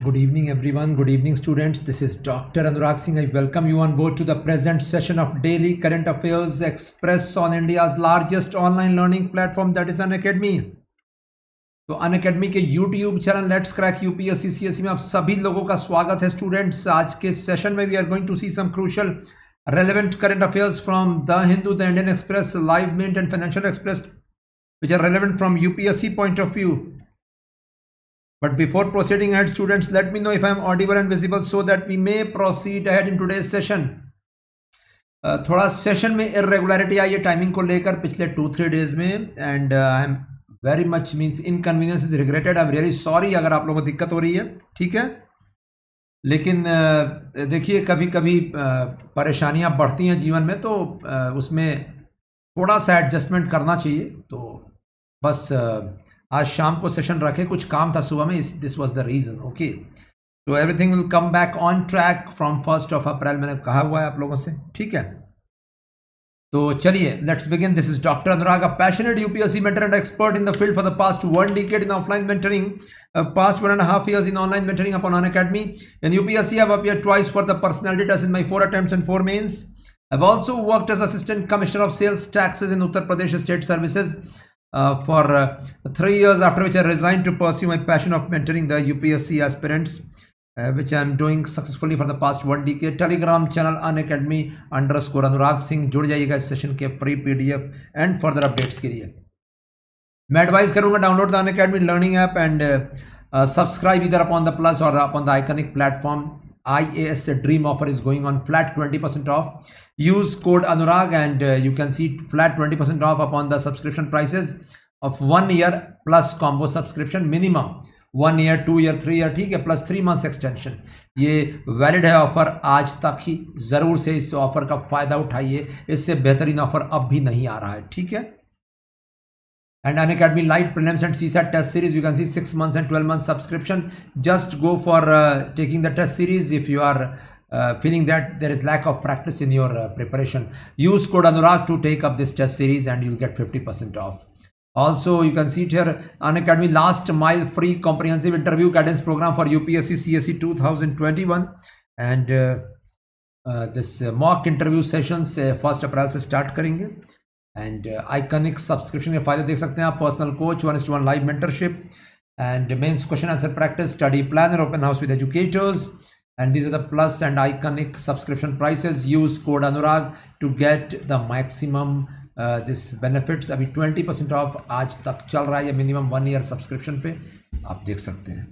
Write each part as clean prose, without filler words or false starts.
Good evening everyone, good evening students. This is Dr. Anurag Singh. I welcome you on board to the present session of Daily Current Affairs Express on India's largest online learning platform, that is Unacademy. तो Unacademy के YouTube channel let's crack UPSC CSC में आप सभी लोगों का स्वागत है students. आज के सेशन में we are going to see some crucial relevant current affairs from The Hindu, The Indian Express, Live Mint and Financial Express which are relevant from UPSC point of view. But before proceeding ahead students, let me know if I am audible and visible so that we may proceed ahead in today's session. थोड़ा session में irregularity आई है timing को लेकर पिछले 2-3 days में and I am very much means inconvenience is regretted. I am really sorry अगर आप लोगों को दिक्कत हो रही है, ठीक है। लेकिन देखिए कभी कभी परेशानियां बढ़ती हैं जीवन में, तो उसमें थोड़ा सा एडजस्टमेंट करना चाहिए। तो बस आज शाम को सेशन रखे, कुछ काम था सुबह में, this was the reason. Okay, तो everything will come back on track from 1 April, मैंने कहा हुआ है आप लोगों से, ठीक है। तो चलिए let's begin. This is doctor Anurag, a passionate UPSC mentor and expert in the field for the past 1 decade in offline mentoring, past 1.5 years in online mentoring upon Unacademy. In UPSC, I've appeared twice for the personality test in my 4 attempts and 4 mains. I've also worked as Assistant Commissioner of Sales Taxes in Uttar Pradesh State Services for 3 years, after which I resigned to pursue my passion of mentoring the UPSC aspirants, which I am doing successfully for the past 1 decade. Telegram channel Unacademy_Anurag Singh, जुड़ जाइएगा इस session के free PDF and further updates के लिए। मैं advice करूंगा download the Unacademy learning app and subscribe इधर upon the plus और upon the iconic platform. IAS Dream offer is going on, flat 20% off. Use code Anurag and you can see flat 20% off upon the subscription prices of 1 year plus combo subscription, minimum 1 year, 2 year, 3 year, ठीक है, plus 3 months extension. ये valid है offer आज तक ही, ज़रूर से इस offer का फ़ायदा उठाइए, इससे बेहतरीन ऑफर अब भी नहीं आ रहा है, ठीक है। And Unacademy Light Prelims and CSAT test series, you can see 6 months and 12 months subscription. Just go for taking the test series if you are feeling that there is lack of practice in your preparation. Use code Anurag to take up this test series and you'll get 50% off. Also, you can see it here, Unacademy Last Mile Free Comprehensive Interview Guidance Program for UPSC CSE 2021 and this mock interview sessions 1 अप्रैल से start करेंगे। And iconic subscription के फायदे देख सकते हैं आप, personal coach, 1:1 live mentorship and mains question answer practice, study planner, open house with educators and these are the plus and iconic subscription prices. Use code Anurag to get the maximum this benefits. अभी 20% of आज तक चल रहा है, ये minimum 1 year subscription पे आप देख सकते हैं।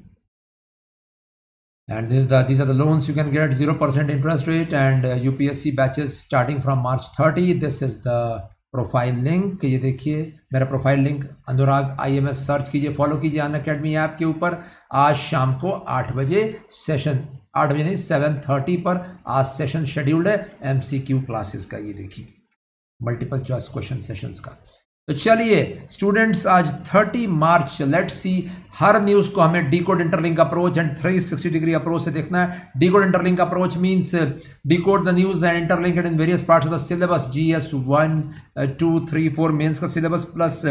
And these are the loans you can get, 0% interest rate and UPSC batches starting from March 30. This is the profile link, ये देखिए मेरा profile link Anurag IMS search कीजिए, फॉलो कीजिए अनअकैडमी ऐप के ऊपर। आज शाम को 8 बजे सेशन, 8 बजे नहीं 7:30 पर आज सेशन शेड्यूल्ड है MCQ क्लासेस का, ये देखिए मल्टीपल चॉइस क्वेश्चन सेशंस का। तो चलिए स्टूडेंट्स, आज 30 मार्च, लेट्स सी, हर न्यूज़ को हमें decode interlink approach and 360 degree approach से देखना है। Decode interlink approach means decode the news and interlink it in various parts of the syllabus, GS 1, 2, 3, 4 mains का सिलेबस प्लस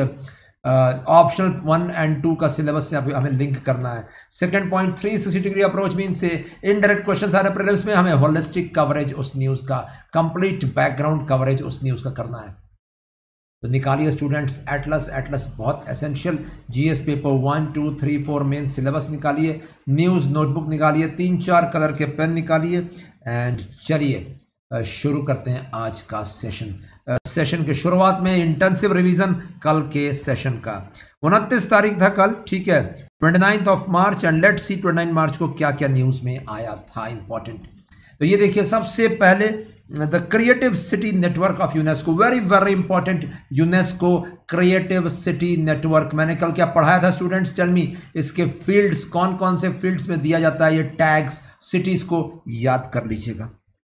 ऑप्शनल 1 and 2 का syllabus से हमें link करना है। Second point, 360 degree approach means indirect question आ रहे prelims में, हमें होलिस्टिक कवरेज उस न्यूज़ का, कंप्लीट बैकग्राउंड कवरेज उस न्यूज़ का करना है। तो निकालिए स्टूडेंट्स एटलस बहुत essential, GS paper 1, 2, 3, 4 main syllabus निकालिए, न्यूज़ नोटबुक निकालिए, 3-4 कलर के पेन निकालिए एंड चलिए शुरू करते हैं आज का सेशन। सेशन के शुरुआत में इंटेंसिव रिवीजन कल के सेशन का, 29 तारीख था कल, ठीक है, 29 मार्च एंड लेट्स सी 29 मार्च को क्या क्या न्यूज़ में आया था इंपॉर्टेंट। तो ये देखिए सबसे पहले the creative city network of UNESCO, very important, UNESCO creative city network. मैंने कल क्या पढ़ाया था स्टूडेंट्स, टेल मी, इसके फील्ड्स कौन कौन से फील्ड्स में दिया जाता है, ये टैग्स सिटीज को याद कर लीजिएगा।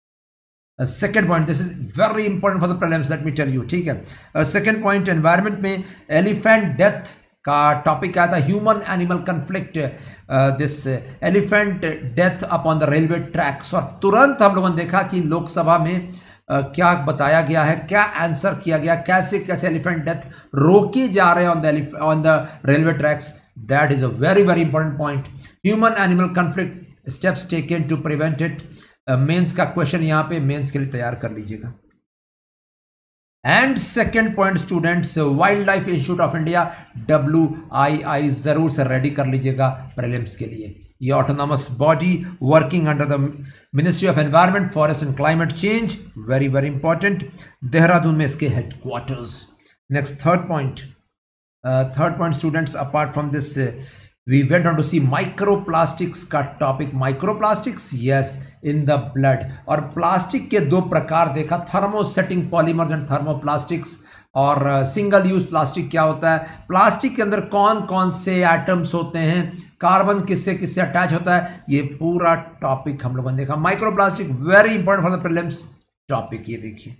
Second point, this is very important for the prelims, let me tell you, ठीक है। सेकेंड पॉइंट, एनवायरमेंट में एलिफेंट डेथ का टॉपिक आया था, human animal conflict, this elephant death upon the railway tracks. और तुरंत हम लोगों ने देखा कि लोकसभा में क्या बताया गया है, क्या आंसर किया गया, कैसे कैसे एलिफेंट डेथ रोके जा रहे हैं on the railway tracks. That is a very important point. Human animal conflict steps taken to prevent it. Mains का क्वेश्चन यहाँ पे मेंस के लिए तैयार कर लीजिएगा। And second point students, wildlife institute of India WII जरूर से रेडी कर लीजिएगा प्रीलिम्स के लिए। ये autonomous body working under the ministry of environment, forest and climate change, very very important, Dehradun में इसके headquarters. Next third point students, apart from this we went on to see microplastics का topic. Microplastics, yes, in the blood. और plastic के दो प्रकार देखा, thermosetting polymers and thermoplastics. और single use plastic क्या होता है, प्लास्टिक के अंदर कौन कौन से एटम्स होते हैं, कार्बन किससे किससे अटैच होता है, ये पूरा टॉपिक हम लोगों ने देखा। Microplastic very important for the prelims topic. ये देखिए,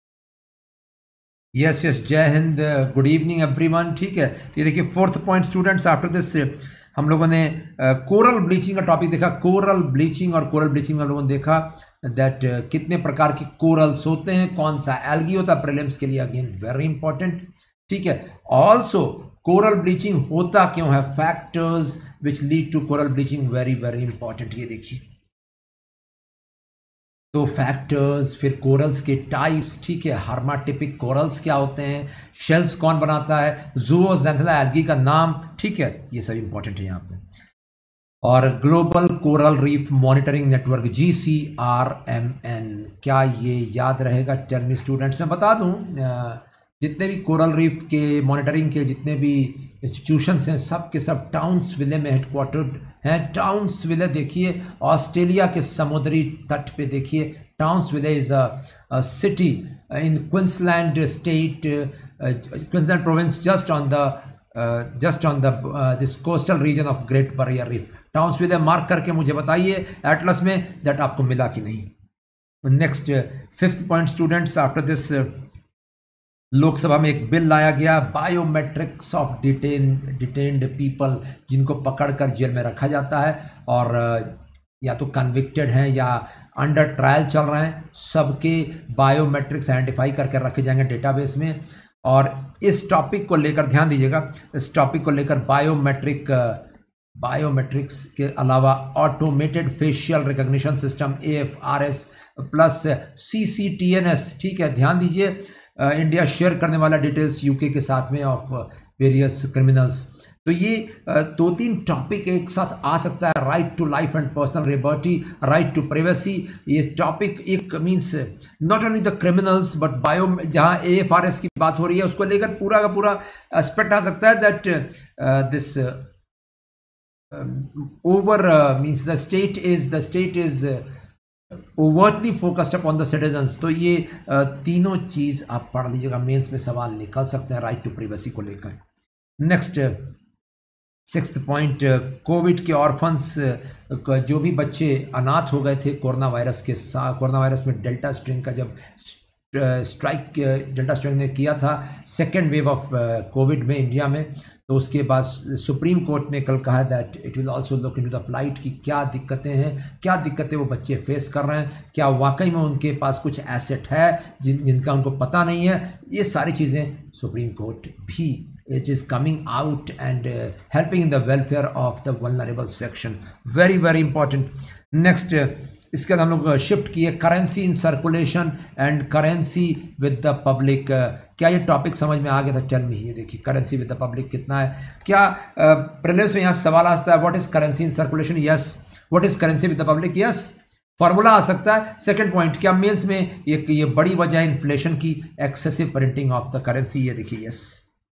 यस, जय हिंद, गुड इवनिंग एवरीवन। ठीक है, ये देखिए fourth point students, after this हम लोगों ने कोरल ब्लीचिंग का टॉपिक देखा। कोरल ब्लीचिंग, और कोरल ब्लीचिंग में हम लोगों ने देखा दैट कितने प्रकार के कोरल्स होते हैं, कौन सा एल्गी होता है प्रीलिम्स के लिए, अगेन वेरी इंपॉर्टेंट। ठीक है, ऑल्सो कोरल ब्लीचिंग होता क्यों है, factors which lead to coral bleaching, very very important. ये देखिए, तो फैक्टर्स, फिर कोरल्स के टाइप्स, ठीक है, हर्माटिपिक कोरल्स क्या होते हैं, शेल्स कौन बनाता है, ज़ूओज़ैंथेला एल्गी का नाम, ठीक है, ये सब इंपॉर्टेंट है यहाँ पे। और global coral reef monitoring network GCRMN, क्या ये याद रहेगा, टेल मी स्टूडेंट्स। मैं बता दूं, जितने भी कोरल रीफ के मॉनिटरिंग के जितने भी इंस्टीट्यूशंस हैं, सब के सब टाउन्सविले में हेडक्वार्टर्ड हैं। टाउन्सविले देखिए, ऑस्ट्रेलिया के समुद्री तट पे देखिए, Townsville is a city in Queensland state, Queensland province, just on the this coastal region of Great Barrier Reef. Townsville मार्क करके मुझे बताइए एटलस में दैट आपको मिला कि नहीं। Next fifth point students, after this Lok Sabha में एक बिल लाया गया, बायोमेट्रिक्स ऑफ डिटेन्ड पीपल, जिनको पकड़कर जेल में रखा जाता है और या तो कन्विक्टेड हैं या अंडर ट्रायल चल रहे हैं, सबके बायोमेट्रिक्स आइडेंटिफाई करके रखे जाएंगे डेटाबेस में। और इस टॉपिक को लेकर ध्यान दीजिएगा, इस टॉपिक को लेकर बायोमेट्रिक्स के अलावा automated facial recognition system AFRS plus CCTNS, ठीक है, ध्यान दीजिए, इंडिया शेयर करने वाला डिटेल्स UK के साथ में ऑफ वेरियस क्रिमिनल्स। तो ये दो तीन टॉपिक एक साथ आ सकता है, right to life and personal liberty, right to privacy. ये टॉपिक एक means not only the criminals but bio, जहाँ AFRS की बात हो रही है उसको लेकर पूरा का पूरा एस्पेक्ट आ सकता है that this means the state is overtly focused upon the citizens। तो ये तीनों चीज आप पढ़ लीजिएगा, मेंस में सवाल निकल सकते हैं राइट टू प्राइवेसी को लेकर। नेक्स्ट सिक्स्थ पॉइंट, कोविड के ऑर्फन्स, जो भी बच्चे अनाथ हो गए थे कोरोना वायरस के साथ, कोरोना वायरस में डेल्टा स्ट्रेन का जब डेल्टा स्ट्रेन ने किया था सेकेंड वेव ऑफ कोविड में इंडिया में, तो उसके बाद सुप्रीम कोर्ट ने कल कहा that it will also look into the flight की क्या दिक्कतें हैं, क्या दिक्कतें वो बच्चे फेस कर रहे हैं, क्या वाकई में उनके पास कुछ एसेट है जिनका उनको पता नहीं है। ये सारी चीज़ें सुप्रीम कोर्ट भी it is coming out and helping in the welfare of the vulnerable section, very very important। next इसके बाद हम लोग शिफ्ट किए currency in circulation and currency with the public. क्या ये टॉपिक समझ में आ गया था, टेल मी। ये देखिए करेंसी विद द पब्लिक कितना है, क्या प्रीलिम्स में यहाँ सवाल आ सकता है, what is currency in circulation, yes, what is currency with the public, yes, formula आ सकता है। सेकंड पॉइंट, क्या मेंस में ये बड़ी वजह है इन्फ्लेशन की, excessive printing of the currency, ये देखिए, यस।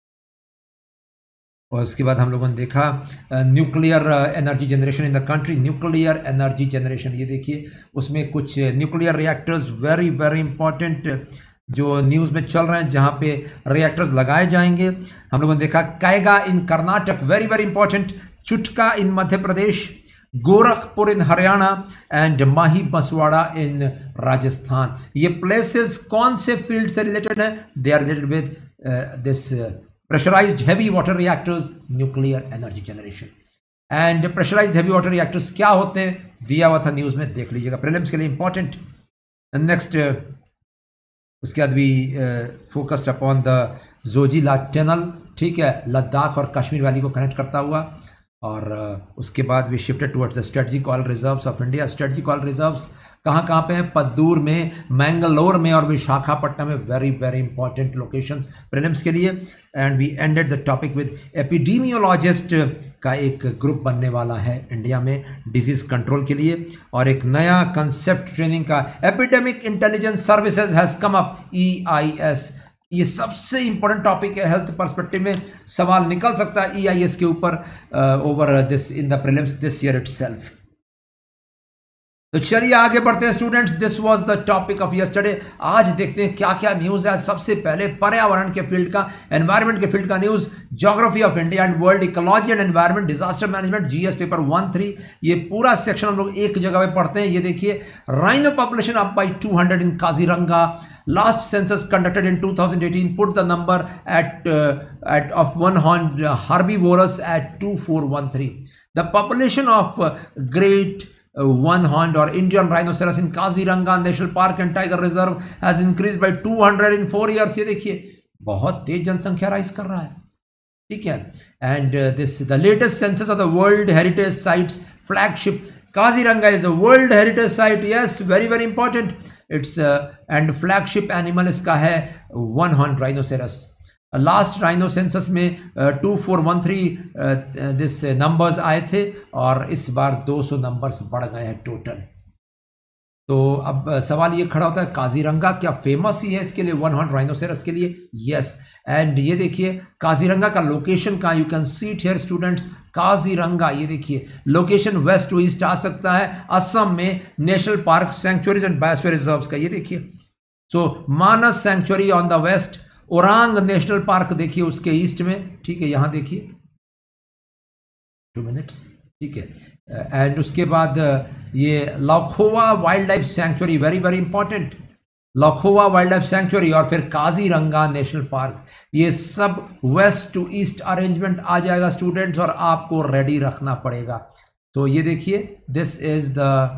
और उसके बाद हम लोगों ने देखा nuclear energy generation in the country, nuclear energy generation, ये देखिए उसमें कुछ nuclear reactors very very important जो न्यूज़ में चल रहे हैं, जहाँ पे रिएक्टर्स लगाए जाएंगे। हम लोगों ने देखा Kaiga in Karnataka, very very important, Chutka in Madhya Pradesh, Gorakhpur in Haryana and Mahi Banswara in Rajasthan. ये प्लेसेस कौन से फील्ड से रिलेटेड है, they are related with this pressurized heavy water reactors, nuclear energy generation। and pressurized heavy water reactors क्या होते हैं, दिया हुआ था न्यूज़ में, देख लीजिएगा, प्रीलिम्स के लिए इंपॉर्टेंट। नेक्स्ट उसके बाद भी focused upon the Zojila tunnel, ठीक है, लद्दाख और कश्मीर वैली को कनेक्ट करता हुआ। और उसके बाद we shifted towards the strategic oil reserves of India. Strategic oil reserves कहाँ कहाँ पे हैं? पद्दूर में, मैंगलोर में और विशाखापट्टनम में। Very very important locations prelims के लिए। And we ended the topic with epidemiologist का एक ग्रुप बनने वाला है इंडिया में डिजीज कंट्रोल के लिए, और एक नया कंसेप्ट ट्रेनिंग का, epidemic intelligence services has come up, EIS। ये सबसे इंपॉर्टेंट टॉपिक है हेल्थ पर्सपेक्टिव में, सवाल निकल सकता है EIS के ऊपर over this in the prelims this year itself. तो चलिए आगे बढ़ते हैं students, this was the topic of yesterday. आज देखते हैं क्या क्या न्यूज है। सबसे पहले पर्यावरण के फील्ड का, एनवायरनमेंट के फील्ड का news, geography of India and world, ecology and environment, disaster management, GS paper 1-3। ये पूरा सेक्शन हम लोग एक जगह पे पढ़ते हैं। ये देखिए, rhino population up by 200 in Kaziranga, last census conducted in 2018 put the number at of one-horned herbivorous at 2413. The population of great one-horned or Indian rhinoceros in Kaziranga National Park and Tiger Reserve has increased by 200 in 4 years. ये देखिए, बहुत तेज जनसंख्या rise कर रहा है, ठीक है। And this the latest census of the world heritage sites flagship Kaziranga is a World Heritage Site. Yes, very very important. It's and flagship animal इसका है one-horned rhinoceros. Last rhino census में 2413 this numbers आए थे, और इस बार 200 numbers बढ़ गए हैं टोटल। तो अब सवाल ये खड़ा होता है, काजीरंगा क्या फेमस ही है इसके लिए, वन-हॉर्न राइनोसेरस के लिए? यस। एंड ये देखिए काजीरंगा का लोकेशन कहाँ, you can see it here students. Kaziranga ये देखिए लोकेशन वेस्ट टू ईस्ट आ सकता है, असम में national park, sanctuaries and biosphere reserves का। ये देखिए, so Manas sanctuary on the west, Orang national park देखिए उसके ईस्ट में, ठीक है, यहां देखिए 2 मिनट्स, ठीक है। एंड उसके बाद ये Laokhowa wildlife sanctuary, very very important, Laokhowa wildlife sanctuary, और फिर काजीरंगा नेशनल पार्क। ये सब वेस्ट टू ईस्ट अरेंजमेंट आ जाएगा स्टूडेंट्स, और आपको रेडी रखना पड़ेगा। तो ये देखिए, this is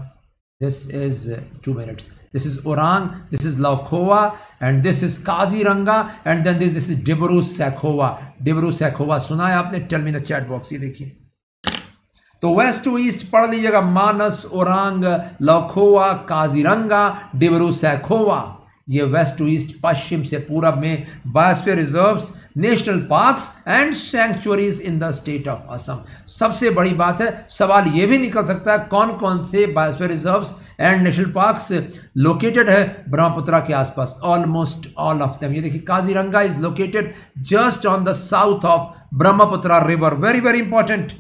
2 minutes, this is Orang, this is Laukhowa, and this is Kaziranga, and then this is Dibru Sakhowa. Dibru Sakhowa सुना है आपने? Tell me in the chat box. ये देखिए, तो वेस्ट टू ईस्ट पढ़ लीजिएगा, मानस, ओरांग, लखोवा, काजीरंगा, डिब्रू सैखोवा। ये वेस्ट टू ईस्ट, पश्चिम से पूरब में biosphere reserves, national parks and sanctuaries in the state of Assam. सबसे बड़ी बात है, सवाल ये भी निकल सकता है कौन कौन से biosphere reserves and national parks located है ब्रह्मपुत्र के आसपास। Almost all of them. ये देखिए, Kaziranga is located just on the south of Brahmaputra river, very very important.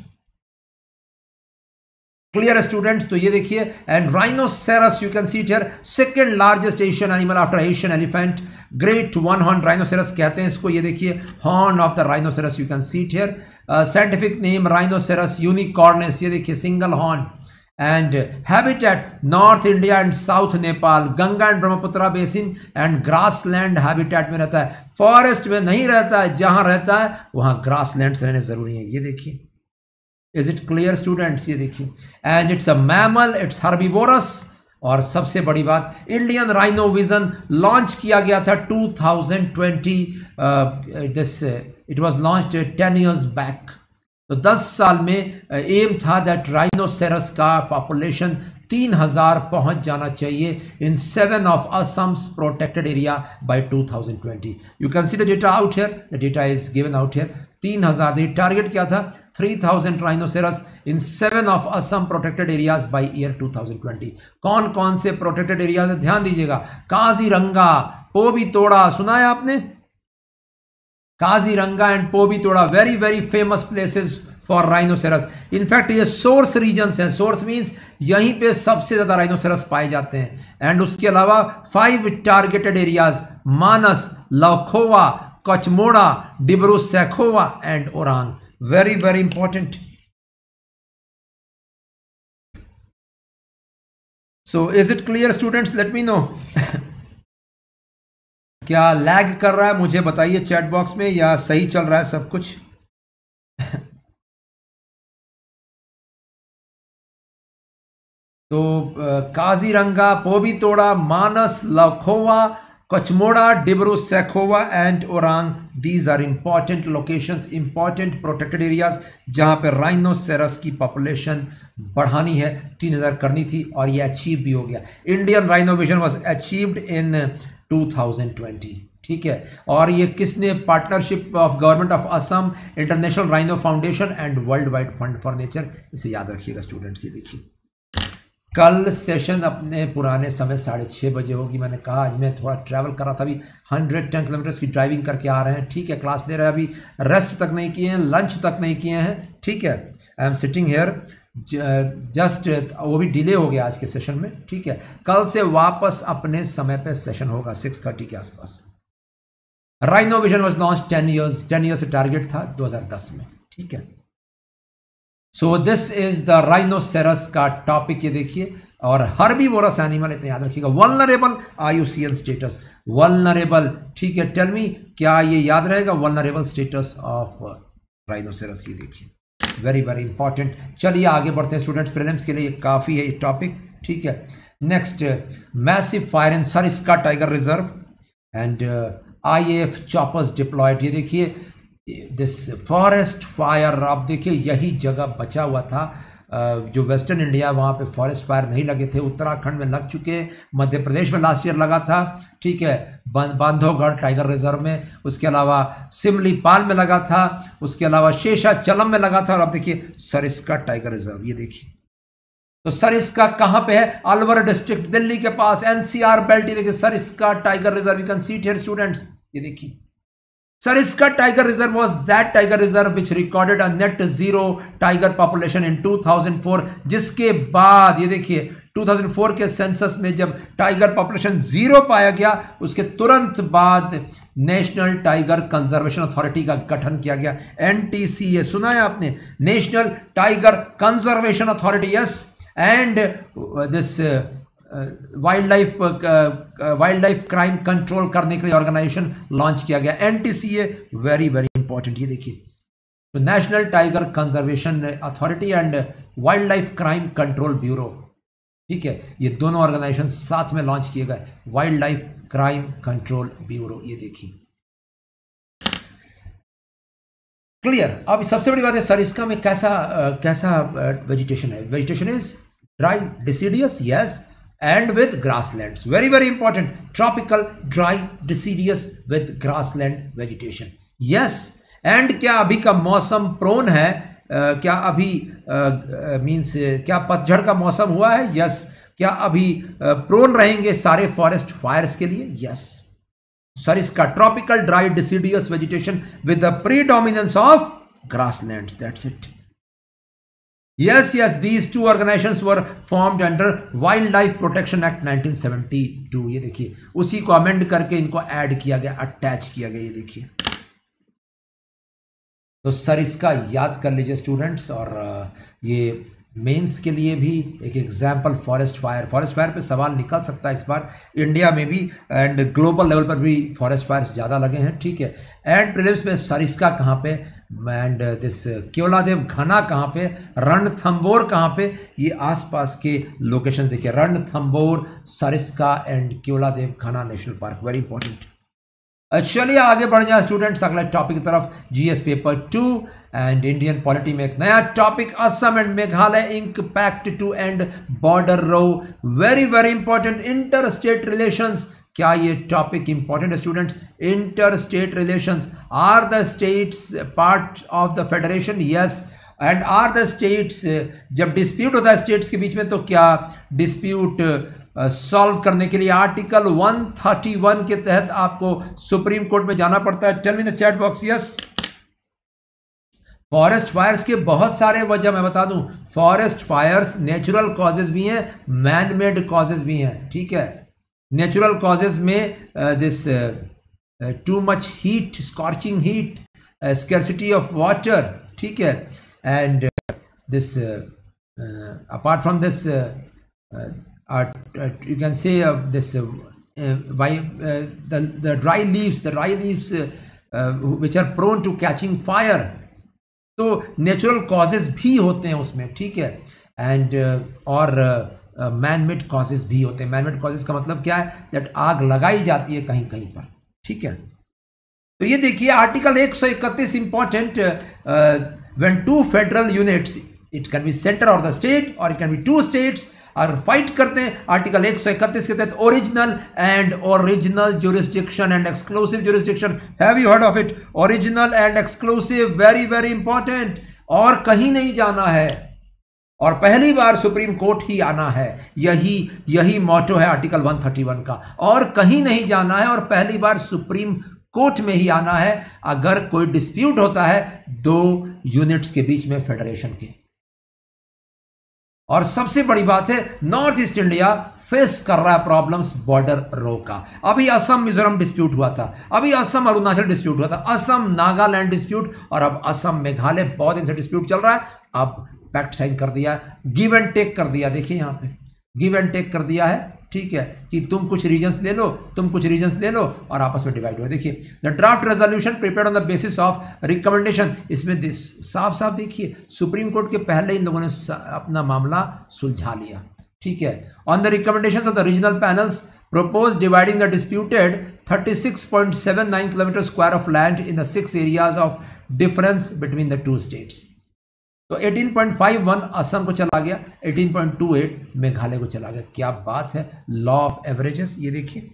Clear students? तो ये देखिए, and rhinoceros you can see it here, second largest Asian animal after Asian elephant, great one horn rhinoceros कहते हैं इसको। ये देखिए, horn of the rhinoceros you can see it here, scientific name rhinoceros unicornis. ये देखिए, single horn. And habitat north India and south Nepal, Ganga and Brahmaputra basin and grassland habitat में रहता है, फॉरेस्ट में नहीं रहता है, जहां रहता है वहां ग्रासलैंड्स रहने जरूरी है। ये देखिए, इज इट क्लियर स्टूडेंट्स? ये देखिए, and it's a mammal, it's herbivorous. और सबसे बड़ी बात, इंडियन राइनो विजन लॉन्च किया गया था 2020, this it was launched 10 years back. तो 10 साल में एम था दैट राइनोसेरस का पॉपुलेशन 3000 पहुंच जाना चाहिए इन 7 of Assam's protected area by 2020. You can see the data out here. The data is given out here. 3000, ये टारगेट क्या था? 3000 rhinoceros in 7 of Assam protected areas by year 2020. कौन कौन से प्रोटेक्टेड एरियाज है ध्यान दीजिएगा, काजीरंगा, पोबीतोड़ा, सुना है आपने? Kaziranga and Pobitora, very very famous places for rhinoceros. In fact ये सोर्स रीजन्स हैं, सोर्स मींस यहीं पे सबसे ज्यादा राइनोसेरस पाए जाते हैं। एंड उसके अलावा 5 targeted areas, Manas, Laokhowa, Kachmora, Dibru Saikhowa and Orang, very very important. So is it clear students? Let me know. क्या लैग कर रहा है मुझे बताइए चैट बॉक्स में, या सही चल रहा है सब कुछ? तो काजीरंगा, पोबीतोड़ा, मानस, लखोवा, Kochmoda, Dibru, Sekhova and Orang. These are important locations, important protected areas जहाँ पे rhinoceros की population बढ़ानी है, 3000 करनी थी और ये अचीव भी हो गया. Indian Rhino Vision was achieved in 2020. ठीक है. और ये किसने? Partnership of government of Assam, international rhino foundation and world wide fund for nature. इसे याद रखिएगा स्टूडेंट्स. ये देखिए, कल सेशन अपने पुराने समय 6:30 बजे होगी. मैंने कहा आज मैं थोड़ा ट्रैवल कर रहा था, अभी 110 किलोमीटर्स की ड्राइविंग करके आ रहे हैं. ठीक है, क्लास ले रहे हैं, अभी रेस्ट तक नहीं किए हैं, लंच तक नहीं किए हैं. ठीक है, I am sitting here just, वो भी डिले हो गया आज के सेशन में. ठीक है, कल से वापस अपने समय पे सेशन होगा 6:30 के आसपास. Rhino vision was launch 10 years से टारगेट था 2010 में. ठीक है, so this is the rhinoceros का टॉपिक. ये देखिए, और हर्बीवोरस एनिमल, इतना याद रखिएगा. Vulnerable IUCN status, vulnerable. ठीक है, टेल मी, क्या ये याद रहेगा? Vulnerable status of rhinoceros. ये देखिए, वेरी वेरी इंपॉर्टेंट. चलिए आगे बढ़ते हैं स्टूडेंट्स, प्रीलिम्स के लिए काफ़ी है ये टॉपिक. ठीक है, next, massive fire in Sariska tiger reserve and IAF choppers deployed. ये देखिए, दिस फॉरेस्ट फायर, आप देखिए यही जगह बचा हुआ था जो वेस्टर्न इंडिया, वहाँ पे फॉरेस्ट फायर नहीं लगे थे. उत्तराखंड में लग चुके, मध्य प्रदेश में लास्ट ईयर लगा था. ठीक है, बांधवगढ़ टाइगर रिजर्व में, उसके अलावा सिमलीपाल में लगा था, उसके अलावा शेषाचलम में लगा था. और अब देखिए सरिस्का टाइगर रिजर्व. ये देखिए, तो सरिस्का कहाँ पे है? अलवर डिस्ट्रिक्ट, दिल्ली के पास, NCR बेल्ट. ये देखिए Sariska tiger reserve, you can see it here students. ये देखिए, Sariska Tiger Reserve was that tiger reserve which recorded a net zero tiger population in 2004. जिसके बाद ये देखिए 2004 के सेंसस में जब टाइगर पॉपुलेशन 0 पाया गया, उसके तुरंत बाद नेशनल टाइगर कंजर्वेशन अथॉरिटी का गठन किया गया. NTCA सुना है आपने? National tiger conservation authority. Yes, and this wildlife crime control करने के लिए ऑर्गेनाइजेशन लॉन्च किया गया, NTCA. Very very important. ये देखिए, तो national tiger conservation authority and wildlife crime control bureau. ठीक है, ये दोनों ऑर्गेनाइजेशन साथ में लॉन्च किए गए, wildlife crime control bureau. ये देखिए, क्लियर. अब सबसे बड़ी बात है, सरिस्का में कैसा वेजिटेशन है? Vegetation is dry deciduous, yes, and with grasslands. Very very important. Tropical, dry, deciduous with grassland vegetation. Yes. And क्या अभी का मौसम प्रोन है? क्या अभी मीन्स क्या पतझड़ का मौसम हुआ है? यस. क्या अभी प्रोन रहेंगे सारे फॉरेस्ट फायर्स के लिए? Yes. Sariska, tropical, dry, deciduous vegetation with the predominance of grasslands. That's it. Yes, these two organizations were formed under Wildlife Protection Act 1972. ये देखिए, उसी को अमेंड करके इनको ऐड किया गया, अटैच किया गया. ये देखिए, तो सरिस्का याद कर लीजिए स्टूडेंट्स. और ये मेंस के लिए भी एक एग्जाम्पल, फॉरेस्ट फायर पे सवाल निकल सकता है इस बार, इंडिया में भी एंड ग्लोबल लेवल पर भी फॉरेस्ट फायर्स ज़्यादा लगे हैं. ठीक है, एंड प्रीलिम्स में सरिस्का कहाँ पे, एंड दिस केवलादेव घना कहाँ पे, रणथंबोर कहाँ पे, ये आसपास के लोकेशंस देखिए, रणथंबोर, सरिस्का एंड केवलादेव घना नेशनल पार्क. Very important. चलिए आगे बढ़ जाए स्टूडेंट्स अगले टॉपिक की तरफ. GS paper 2 and Indian polity में एक नया topic, Assam and Meghalaya ink pact to end border row. Very very important. Inter state relations. क्या ये टॉपिक इंपॉर्टेंट है students? Inter state relations. Are the states part of the federation? Yes. And are the states, जब dispute होता है states के बीच में, तो क्या डिस्प्यूट सॉल्व करने के लिए आर्टिकल 131 के तहत आपको सुप्रीम कोर्ट में जाना पड़ता है? Tell me in the chat box. Yes. Forest fires के बहुत सारे वजह मैं बता दूं. फॉरेस्ट फायर्स नेचुरल कॉजेज भी हैं, मैन मेड कॉजेज भी हैं. ठीक है, नेचुरल कॉजेज में this too much heat, scorching heat, scarcity of water. ठीक है, and this apart from this you can say this the dry leaves which are prone to catching fire. तो natural causes भी होते हैं उसमें. ठीक है, एंड और मैन मेड कॉजेज भी होते हैं। मैन मेड कॉजेज का मतलब क्या है, दैट आग लगाई जाती है कहीं कहीं पर, ठीक है। तो ये देखिए article 131 important, when two federal units, it can be centre और द स्टेट और it can be two states, और फाइट करते हैं आर्टिकल 131 के तहत original jurisdiction and exclusive jurisdiction. Have you heard of it? Original and exclusive, very very important. और कहीं नहीं जाना है और पहली बार सुप्रीम कोर्ट ही आना है, यही मोटो है आर्टिकल 131 का। और कहीं नहीं जाना है और पहली बार सुप्रीम कोर्ट में ही आना है अगर कोई डिस्प्यूट होता है दो यूनिट्स के बीच में फेडरेशन के। और सबसे बड़ी बात है, नॉर्थ ईस्ट इंडिया फेस कर रहा है प्रॉब्लम्स बॉर्डर रो का। अभी असम मिजोरम डिस्प्यूट हुआ था, अभी असम अरुणाचल डिस्प्यूट हुआ था, असम नागालैंड डिस्प्यूट, और अब असम मेघालय बहुत दिन से डिस्प्यूट चल रहा है। अब पैक्ट साइन कर दिया, गिव एंड टेक कर दिया, देखिए यहां पे गिव एंड टेक कर दिया है, ठीक है, कि तुम कुछ रीजन्स ले लो, तुम कुछ रीजन्स ले लो और आपस में डिवाइड हुआ। देखिए the draft resolution prepared on the basis of recommendation, इसमें साफ साफ देखिए सुप्रीम कोर्ट के पहले इन लोगों ने अपना मामला सुलझा लिया, ठीक है। On the recommendations of the regional panels proposed dividing the disputed 36.79 kilometer square of land in the 6 areas of difference between the two states. तो 18.51 असम को चला गया, 18.28 मेघालय को चला गया। क्या बात है, लॉ ऑफ एवरेजेस। ये देखिए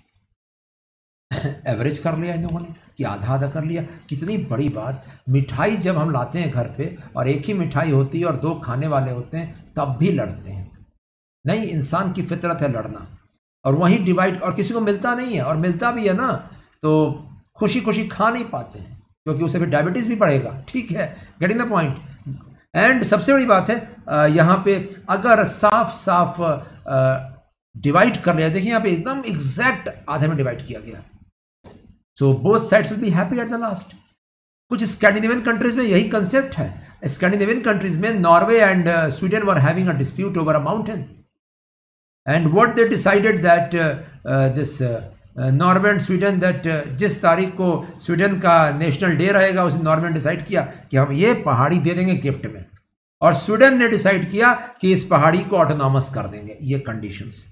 एवरेज कर लिया इन लोगों ने कि आधा आधा कर लिया। कितनी बड़ी बात, मिठाई जब हम लाते हैं घर पे और एक ही मिठाई होती है और दो खाने वाले होते हैं तब भी लड़ते हैं, नहीं, इंसान की फितरत है लड़ना। और वहीं डिवाइड, और किसी को मिलता नहीं है और मिलता भी है ना तो खुशी खुशी खा नहीं पाते हैं क्योंकि उसे फिर डायबिटीज भी बढ़ेगा, ठीक है, गेटिंग द पॉइंट। एंड सबसे बड़ी बात है यहाँ पे अगर साफ साफ डिवाइड कर लिया, देखिए यहाँ पे एकदम एग्जैक्ट आधे में डिवाइड किया गया, so both sides will be happy at the last. कुछ स्कैंडिनेवियन कंट्रीज में यही कंसेप्ट है। स्कैंडिनेवियन कंट्रीज में Norway and Sweden were having a dispute over a mountain, and what they decided that this Norway and Sweden that जिस तारीख को Sweden का national day रहेगा उस नॉर्वे ने डिसाइड किया कि हम ये पहाड़ी दे देंगे गिफ्ट में, और स्वीडन ने डिसाइड किया कि इस पहाड़ी को ऑटोनॉमस कर देंगे, ये conditions.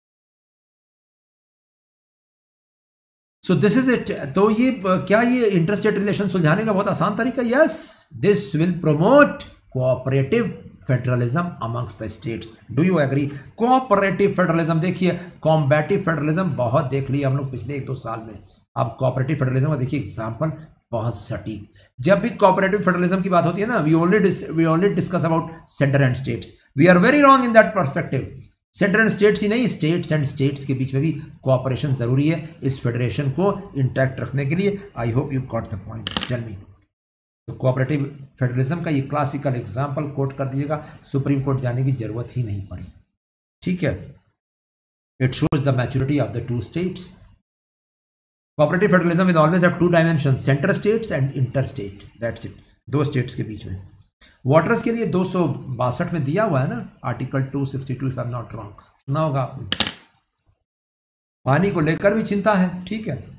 So this is it. तो ये क्या ये इंटरस्टेट रिलेशन सुलझाने का बहुत आसान तरीका? Yes, this will promote cooperative federalism amongst the states. Do you agree? Cooperative federalism, देखिए कॉम्बैटिव फेडरलिज्म बहुत देख लिया हम लोग पिछले 1-2 साल में, अब कोऑपरेटिव फेडरलिज्म का देखिए एग्जांपल बहुत सटीक। जब भी कोऑपरेटिव फेडरलिज्म की बात होती है ना, we only discuss about centre and states. We are very wrong in that perspective. Centre and states ही नहीं, स्टेट्स एंड स्टेट्स के बीच में भी कोऑपरेशन जरूरी है इस फेडरेशन को इंटैक्ट रखने के लिए। I hope you got the point, tell me. तो कोऑपरेटिव फेडरलिज्म का ये क्लासिकल एग्जांपल कोट कर दीजिएगा, सुप्रीम कोर्ट जाने की जरूरत ही नहीं पड़ी, ठीक है। It shows the maturity of the two states. Cooperative federalism will always have 2 dimensions, centre states and inter state, that's it, 2 states के बीच में। वाटर्स के लिए 262 में दिया हुआ है ना, article 262 if I am not wrong, सुना होगा आपने। पानी को लेकर भी चिंता है, ठीक है।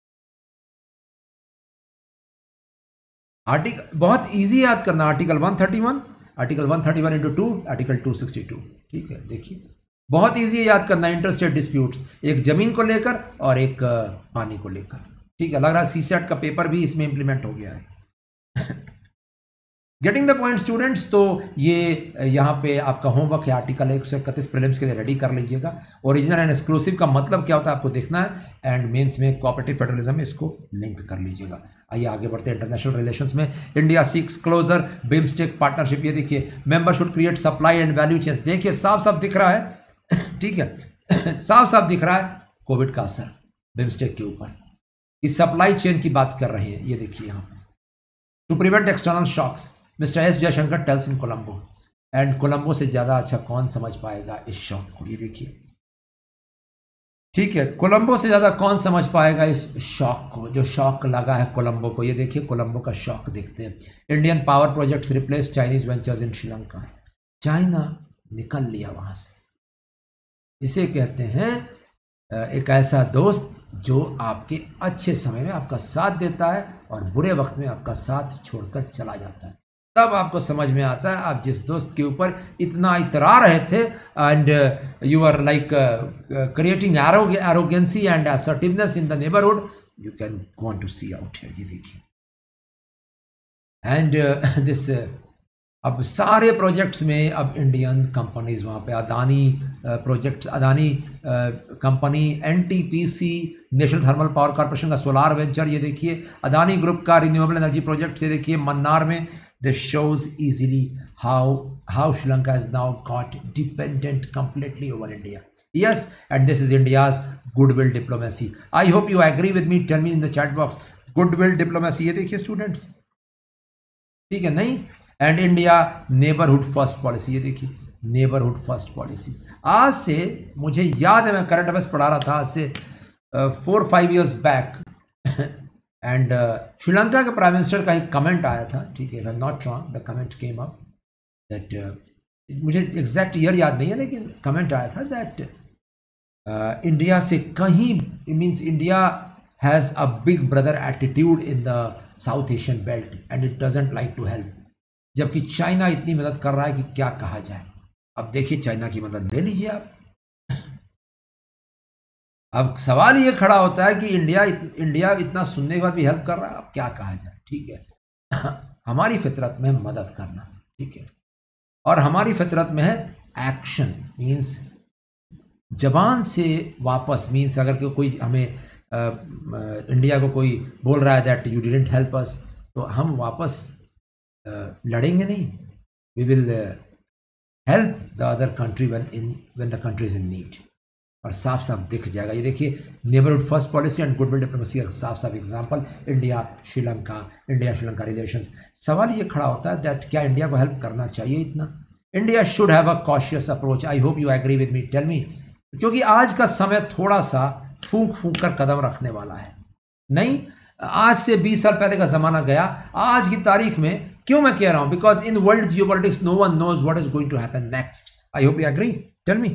आर्टिकल बहुत इजी याद करना, आर्टिकल 131, आर्टिकल 131 इंटू 2, आर्टिकल 262, ठीक है। देखिए बहुत इजी याद करना, इंटरस्टेट डिस्प्यूट्स, एक जमीन को लेकर और एक पानी को लेकर, ठीक है। लग रहा है सीसेट का पेपर भी इसमें इंप्लीमेंट हो गया है। Getting the point students. तो ये यहाँ पे आपका होमवर्क है, आर्टिकल 131 प्रीलिम्स के लिए रेडी कर लीजिएगा। ओरिजिनल एंड एक्सक्लूसिव का मतलब क्या होता है आपको देखना है, एंड मेंस में कोऑपरेटिव फेडरलिज्म में इसको लिंक कर लीजिएगा। आइए आगे बढ़ते हैं इंटरनेशनल रिलेशंस में। India seeks closer BIMSTEC partnership, ये देखिए member should create supply and value chains, देखिए साफ साफ दिख रहा है, ठीक है, साफ साफ दिख रहा है कोविड का असर बिम्स्टेक के ऊपर, इस सप्लाई चेन की बात कर रहे हैं। ये देखिए यहाँ पे, to prevent external shocks mister S Jaishankar tells in Colombo, and Colombo से ज्यादा अच्छा कौन समझ पाएगा इस शॉक को, ये देखिए, ठीक है, कोलंबो से ज्यादा कौन समझ पाएगा इस शॉक को, जो शॉक लगा है कोलंबो को। ये देखिए कोलंबो का शॉक देखते हैं। Indian power projects replace Chinese ventures in Sri Lanka, China निकल लिया वहां से। इसे कहते हैं एक ऐसा दोस्त जो आपके अच्छे समय में आपका साथ देता है और बुरे वक्त में आपका साथ छोड़कर चला जाता है। तब आपको समझ में आता है आप जिस दोस्त के ऊपर इतना इतरा रहे थे, and you are like creating arrogancy and assertiveness in the neighborhood, you can want to see out here. ये देखिए, and this अब सारे प्रोजेक्ट्स में अब इंडियन कंपनीज वहाँ पे Adani projects, Adani company, NTPC national thermal power corporation का सोलार वेंचर, ये देखिए अदानी ग्रुप का रिन्यूएबल एनर्जी प्रोजेक्ट, ये देखिए मन्नार में. This shows easily how Sri Lanka has now got dependent completely over India. Yes, and this is India's goodwill diplomacy. I hope you agree with me. Tell me in the chat box. Goodwill diplomacy, ये देखिए students, ठीक है नहीं. And India neighbourhood first policy, ये देखिए neighbourhood first policy. आज से मुझे याद है, मैं करंट अफेयर्स पढ़ा रहा था आज से 4-5 years बैक, एंड श्रीलंका के प्राइम मिनिस्टर का एक कमेंट आया था, ठीक है, not wrong, the comment came up that, मुझे एग्जैक्ट ईयर याद नहीं है, लेकिन कमेंट आया था दैट इंडिया से कहीं, means India has a big brother attitude in the south Asian belt and it doesn't like to help, जबकि चाइना इतनी मदद कर रहा है कि क्या कहा जाए. अब देखिए चाइना की मदद ले लीजिए आप. अब सवाल ये खड़ा होता है कि इंडिया इतना सुनने के बाद भी हेल्प कर रहा है, अब क्या कहा जाए. ठीक है, हमारी फितरत में मदद करना, ठीक है, और हमारी फितरत में है एक्शन, मीन्स जबान से वापस, मीन्स अगर कोई हमें इंडिया को कोई बोल रहा है that you didn't help us, तो हम वापस लड़ेंगे नहीं. We will help the other country when the country is in need. और साफ साफ दिख जाएगा. ये देखिए neighbourhood first policy and goodwill diplomacy का साफ साफ एग्जांपल, इंडिया श्रीलंका रिलेशंस. सवाल ये खड़ा होता है दैट क्या इंडिया को हेल्प करना चाहिए इतना? India should have a cautious approach. I hope you agree with me, tell me. क्योंकि आज का समय थोड़ा सा फूंक कर कदम रखने वाला है. नहीं, आज से 20 साल पहले का जमाना गया. आज की तारीख में क्यों मैं कह रहा हूं? Because in world geopolitics no one knows what is going to happen next. I hope you agree, tell me.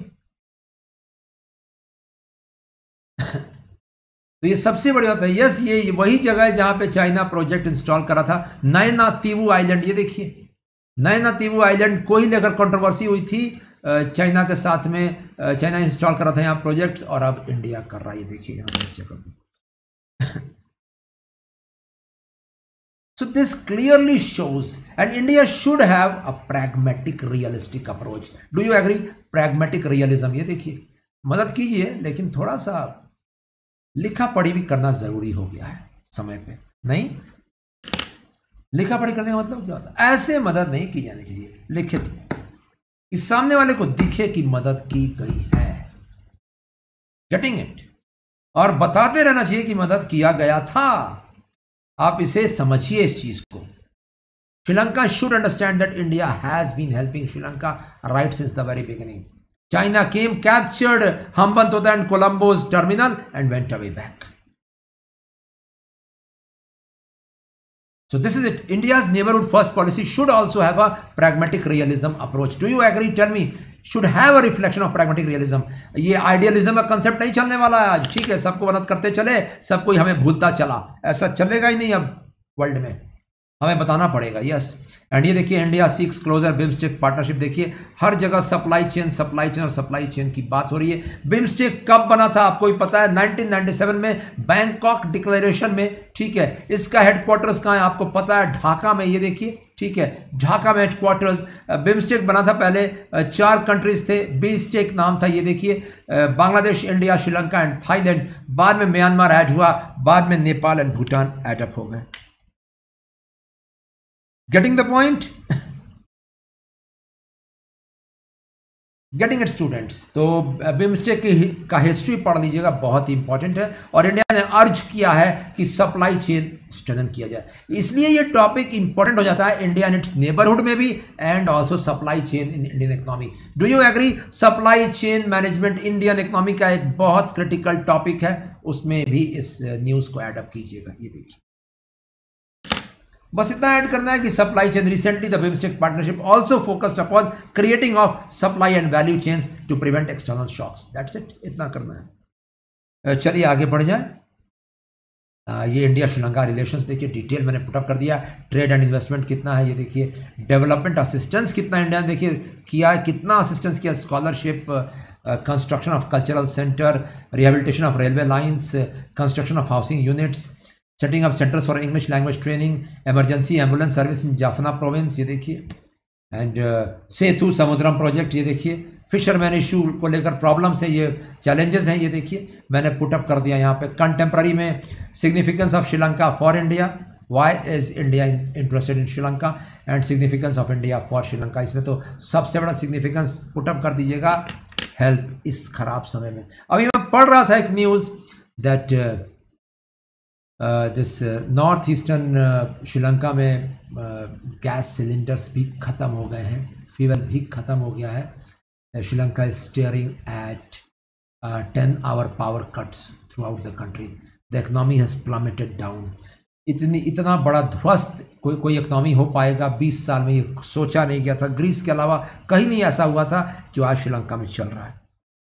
तो ये सबसे बड़ी बात है. यस, ये वही जगह है जहां पे चाइना प्रोजेक्ट इंस्टॉल करा था, नैना तीवू आइलैंड. ये देखिए नैना तीवू आइलैंड को ही लेकर कंट्रोवर्सी हुई थी चाइना के साथ में. चाइना इंस्टॉल करा था यहाँ प्रोजेक्ट्स और अब इंडिया कर रहा है. ये देखिए यहाँ इस जगह पे. So this clearly shows, and India should have a pragmatic, realistic approach. Do you agree? Pragmatic realism. ये देखिए मदद कीजिए, लेकिन थोड़ा सा लिखा पढ़ी भी करना जरूरी हो गया है समय पे. नहीं, लिखा पढ़ी करने का मतलब क्या होता है? ऐसे मदद नहीं की जानी चाहिए, लिखित कि सामने वाले को दिखे कि मदद की गई है. Getting it? और बताते रहना चाहिए कि मदद किया गया था. आप इसे समझिए इस चीज को. Sri Lanka should understand that India has been helping Sri Lanka right since the very beginning. China came, captured Hambantota and Colombo's terminal and went away back. So this is it. India's neighborhood first policy should also have a pragmatic realism approach. Do you agree? Tell me. Should have a reflection of pragmatic realism. ये idealism का concept नहीं चलने वाला है आज. ठीक है, सबको मदद करते चले, सब कोई हमें भूलता चला, ऐसा चलेगा ही नहीं अब वर्ल्ड में. हमें बताना पड़ेगा. यस, एंड ये देखिए India seeks closer BIMSTEC partnership. देखिए हर जगह सप्लाई चेन और सप्लाई चेन की बात हो रही है. बिम्स्टेक कब बना था आपको ही पता है? 1997 में बैंकॉक डिक्लेरेशन में. ठीक है, इसका हेडक्वार्टर्स कहाँ है आपको पता है? ढाका में. ये देखिए, ठीक है, ढाका में हेडक्वार्टर्स. बिम्स्टेक बना था पहले 4 कंट्रीज थे, बिस्टेक नाम था. ये देखिए Bangladesh, India, Sri Lanka and Thailand. बाद में म्यांमार ऐड हुआ, बाद में Nepal and Bhutan add up हो गए. Getting the point? Getting it students? तो बिम्स्टेक का हिस्ट्री पढ़ लीजिएगा, बहुत इंपॉर्टेंट है. और इंडिया ने अर्ज किया है कि सप्लाई चेन स्ट्रेंथन किया जाए. इसलिए ये टॉपिक इंपॉर्टेंट हो जाता है इंडिया एंड इट्स नेबरहुड में भी, and also supply chain in Indian economy. Do you agree? Supply chain management Indian economy का एक बहुत क्रिटिकल टॉपिक है, उसमें भी इस न्यूज को एड अप कीजिएगा. ये देखिए बस इतना ऐड करना है कि supply chain. Recently the BIMSTEC partnership also focused upon creating of supply and value chains to prevent external shocks. That's it, इतना करना है. चलिए आगे बढ़ जाए. ये इंडिया श्रीलंका रिलेशंस देखिए, डिटेल मैंने पुटअप कर दिया। ट्रेड एंड इन्वेस्टमेंट कितना है ये देखिए, डेवलपमेंट असिस्टेंस कितना इंडिया ने देखिए किया है, कितना असिस्टेंस किया, scholarship, construction of cultural centre, rehabilitation of railway lines, construction of housing units, setting up centres for English language training, emergency ambulance service in Jaffna province ये देखिए, एंड सेतु समुद्रम प्रोजेक्ट ये देखिए, फिशरमैन इशू को लेकर problems है, ये challenges हैं ये देखिए, मैंने पुटअप कर दिया यहाँ पे। कंटेम्प्ररी में significance of Sri Lanka for India, why is India interested in Sri Lanka, and significance of India for Sri Lanka. इसमें तो सबसे बड़ा सिग्निफिकेंस पुटअप कर दीजिएगा, हेल्प इस खराब समय में। अभी मैं पढ़ रहा था एक news that this north eastern Sri Lanka में गैस सिलेंडर्स भी ख़त्म हो गए हैं, फ्यूल भी ख़त्म हो गया है। Sri Lanka is staring at 10-hour power cuts throughout the country, the economy has plummeted down. इतना बड़ा ध्वस्त कोई इकनॉमी हो पाएगा 20 साल में, ये सोचा नहीं गया था। ग्रीस के अलावा कहीं नहीं ऐसा हुआ था जो आज श्रीलंका में चल रहा है।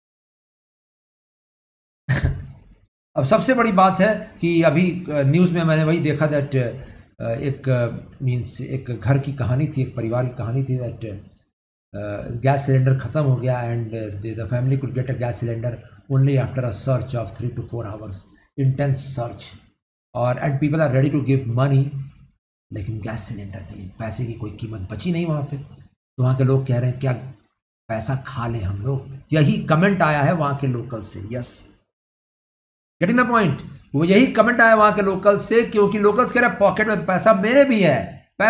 अब सबसे बड़ी बात है कि अभी न्यूज़ में मैंने वही देखा दैट एक एक घर की कहानी थी, एक परिवार की कहानी थी दैट गैस सिलेंडर ख़त्म हो गया and the family could get a gas cylinder only after a search of 3 to 4 hours, intense search, और and people are ready to give money, लेकिन गैस सिलेंडर नहीं, पैसे की कोई कीमत बची नहीं वहाँ पे। तो वहाँ के लोग कह रहे हैं क्या पैसा खा लें हम लोग, यही कमेंट आया है वहाँ के लोकल से। यस, गेटिंग द पॉइंट, वो यही कमेंट आया वहाँ के लोकल से, क्योंकि लोकल्स कह रहे हैं पॉकेट में पैसा मेरे भी है,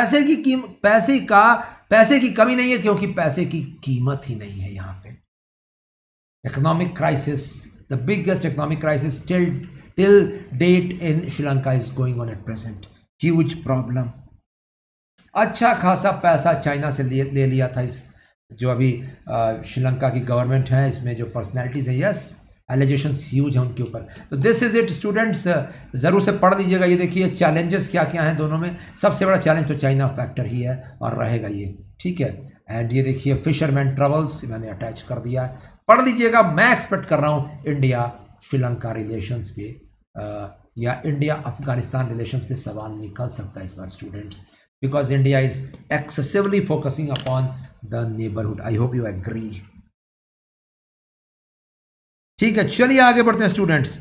पैसे की कमी नहीं है, क्योंकि पैसे की कीमत ही नहीं है यहाँ पे। Economic crisis, the biggest economic crisis till date in Sri Lanka is going on at present. Huge problem. अच्छा खासा पैसा चाइना से ले लिया था इस जो अभी श्रीलंका की गवर्नमेंट है, इसमें जो पर्सनैलिटीज़ है, यस, एलिगेशंस ह्यूज हैं उनके ऊपर। तो दिस इज इट स्टूडेंट्स, ज़रूर से पढ़ लीजिएगा। ये देखिए चैलेंजेस क्या क्या हैं दोनों में। सबसे बड़ा चैलेंज तो चाइना फैक्टर ही है और रहेगा ये, ठीक है। एंड ये देखिए फिशरमैन ट्रबल्स मैंने अटैच कर दिया है, पढ़ लीजिएगा। मैं एक्सपेक्ट कर रहा हूँ इंडिया श्रीलंका रिलेशंस पे या इंडिया अफगानिस्तान रिलेशंस पे सवाल निकल सकता है इस बार students, because India is excessively focusing upon the neighbourhood. I hope you agree. ठीक है, चलिए आगे बढ़ते हैं स्टूडेंट्स।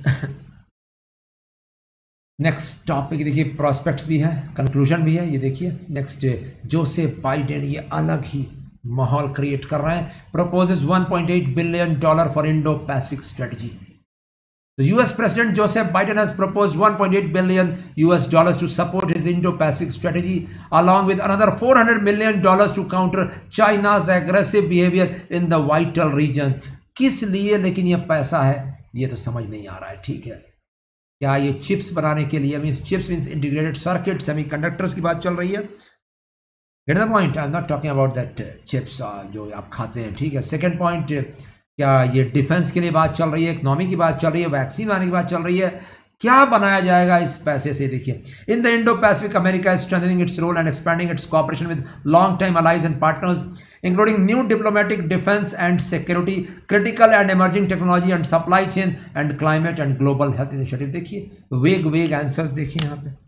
नेक्स्ट टॉपिक देखिए, प्रोस्पेक्ट्स भी है, कंक्लूजन भी है। ये देखिए नेक्स्ट, जोसेफ बाइडेन ये अलग ही माहौल क्रिएट कर रहे हैं। Proposes $1.8 billion for Indo Pacific strategy. The US President Joseph Biden has proposed $1.8 billion to support his Indo-Pacific strategy, along with another $400 million to counter China's aggressive behavior in the vital region. किस लिए लेकिन ये पैसा है, ये तो समझ नहीं आ रहा है, ठीक है। क्या ये चिप्स बनाने के लिए, means chips means integrated circuit, semiconductors की बात चल रही है। Get the point, I am not talking about that chips जो आप खाते हैं, ठीक है। सेकेंड पॉइंट, क्या ये डिफेंस के लिए बात चल रही है, इकोनॉमी की बात चल रही है, वैक्सीन आने की बात चल रही है, क्या बनाया जाएगा इस पैसे से। देखिए, in the Indo Pacific America is strengthening its role and expanding its cooperation with long time allies and partners, including new diplomatic, defence and security, critical and emerging technology and supply chain and climate and global health initiative. देखिए vague answers देखिए, यहाँ पे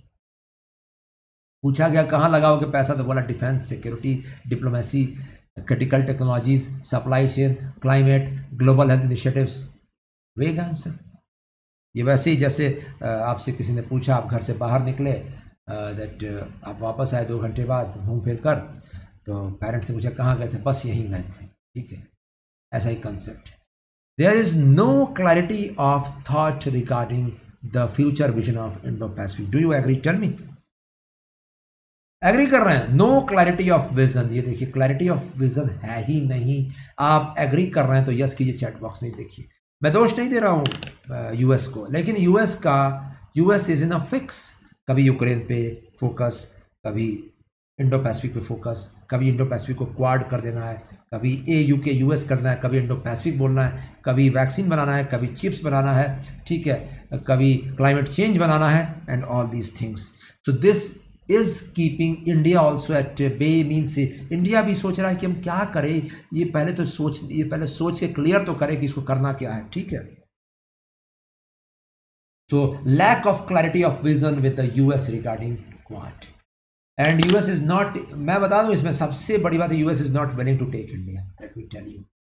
पूछा गया कहाँ लगाओगे पैसा, तो बोला defence, security, diplomacy, critical technologies, supply chain, climate, global health initiatives. Vague answer. ये वैसे ही जैसे आपसे किसी ने पूछा, आप घर से बाहर निकले, दैट आप वापस आए 2 घंटे बाद घूम फिर कर, तो पेरेंट्स ने पूछा कहाँ गए थे, बस यहीं गए थे, ठीक है। ऐसा ही concept. There is no clarity of thought regarding the future vision of Indo Pacific. Do you agree? Tell me. Agree कर रहे हैं? No clarity of vision. ये देखिए क्लैरिटी ऑफ विजन है ही नहीं। आप एग्री कर रहे हैं तो यस कीजिए चैट बॉक्स में। देखिए मैं दोष नहीं दे रहा हूँ यूएस को, लेकिन US is in a fix. कभी यूक्रेन पे फोकस, कभी इंडो पैसिफिक पे फोकस, कभी इंडो पैसिफिक को क्वाड कर देना है, कभी यूके यूएस करना है, कभी इंडो पैसिफिक बोलना है, कभी वैक्सीन बनाना है, कभी चिप्स बनाना है, ठीक है, कभी क्लाइमेट चेंज बनाना है and all these things. So this is keeping India also at bay. Means India भी सोच रहा है कि हम क्या करें, ये पहले सोच के क्लियर तो करें कि इसको करना क्या है, ठीक है। So lack of clarity of vision with the US regarding Quad. And US is not, मैं बता दूं इसमें सबसे बड़ी बात है, US is not willing to take India. Let me tell you.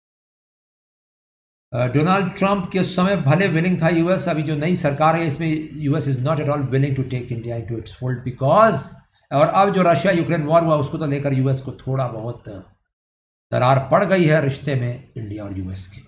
Donald Trump के समय भले विलिंग था यूएस, अभी जो नई सरकार है इसमें US is not at all willing to take India into its fold because, और अब जो रशिया यूक्रेन वॉर हुआ उसको तो लेकर यूएस को थोड़ा बहुत दरार पड़ गई है रिश्ते में इंडिया और यूएस के।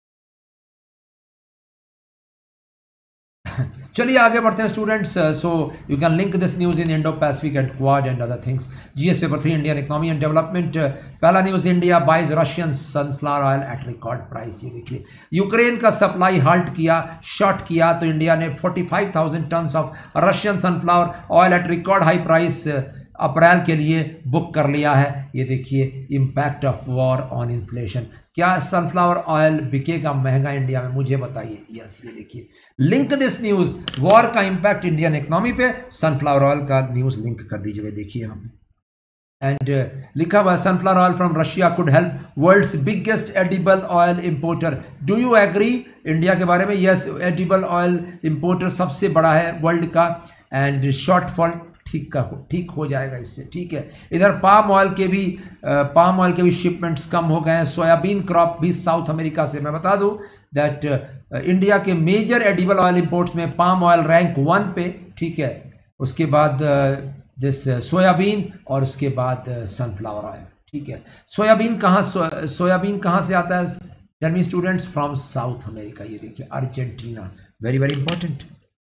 चलिए आगे बढ़ते हैं students. So you can link this news in Indo Pacific and Quad and other things. GS paper 3 Indian economy and development. पहला news, India buys Russian sunflower oil at record price. ये देखिए Ukraine का supply halt किया, short किया, तो India ने 45,000 ton of Russian sunflower oil at record high price April के लिए बुक कर लिया है। ये देखिए impact of war on inflation. क्या सनफ्लावर ऑयल बिकेगा महंगा इंडिया में, मुझे बताइए। यस, ये देखिए लिंक दिस न्यूज, वॉर का इम्पैक्ट इंडियन इकोनॉमी पे, सनफ्लावर ऑयल का न्यूज लिंक कर दीजिएगा। देखिए हम एंड लिखा हुआ sunflower oil from Russia could help world's biggest edible oil importer. Do you agree India के बारे में? यस, एडिबल ऑयल इंपोर्टर सबसे बड़ा है वर्ल्ड का, एंड शॉर्टफॉल ठीक हो जाएगा इससे। ठीक है, इधर पाम ऑयल के भी शिपमेंट्स कम हो गए हैं। सोयाबीन क्रॉप भी साउथ अमेरिका से, मैं बता दूं दैट इंडिया के मेजर एडिबल ऑयल इंपोर्ट्स में पाम ऑयल रैंक 1 पे, ठीक है, उसके बाद दिस सोयाबीन और उसके बाद सनफ्लावर ऑयल। ठीक है, सोयाबीन कहाँ से आता है? Tell me students, from South America. ये देखिए Argentina, very very important.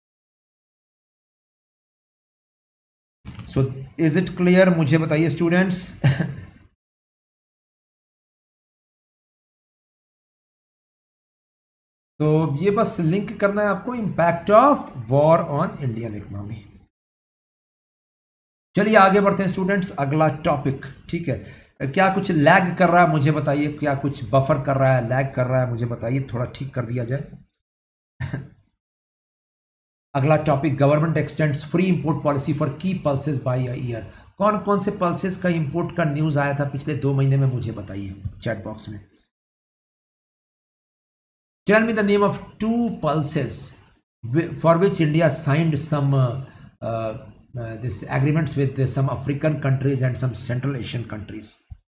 So is it clear, मुझे बताइए स्टूडेंट्स। तो ये बस लिंक करना है आपको, impact of war on Indian economy. चलिए आगे बढ़ते हैं स्टूडेंट्स, अगला टॉपिक। ठीक है, क्या कुछ लैग कर रहा है मुझे बताइए, क्या कुछ बफर कर रहा है, लैग कर रहा है मुझे बताइए, थोड़ा ठीक कर दिया जाए। अगला topic, government extends free import policy for की पल्सेस बाय अ ईयर। कौन कौन से पल्सेस का इंपोर्ट का न्यूज आया था पिछले 2 महीने में, मुझे बताइए चैट बॉक्स में। Tell me the name of 2 pulses for which India signed some this agreements with some African countries and some Central Asian countries.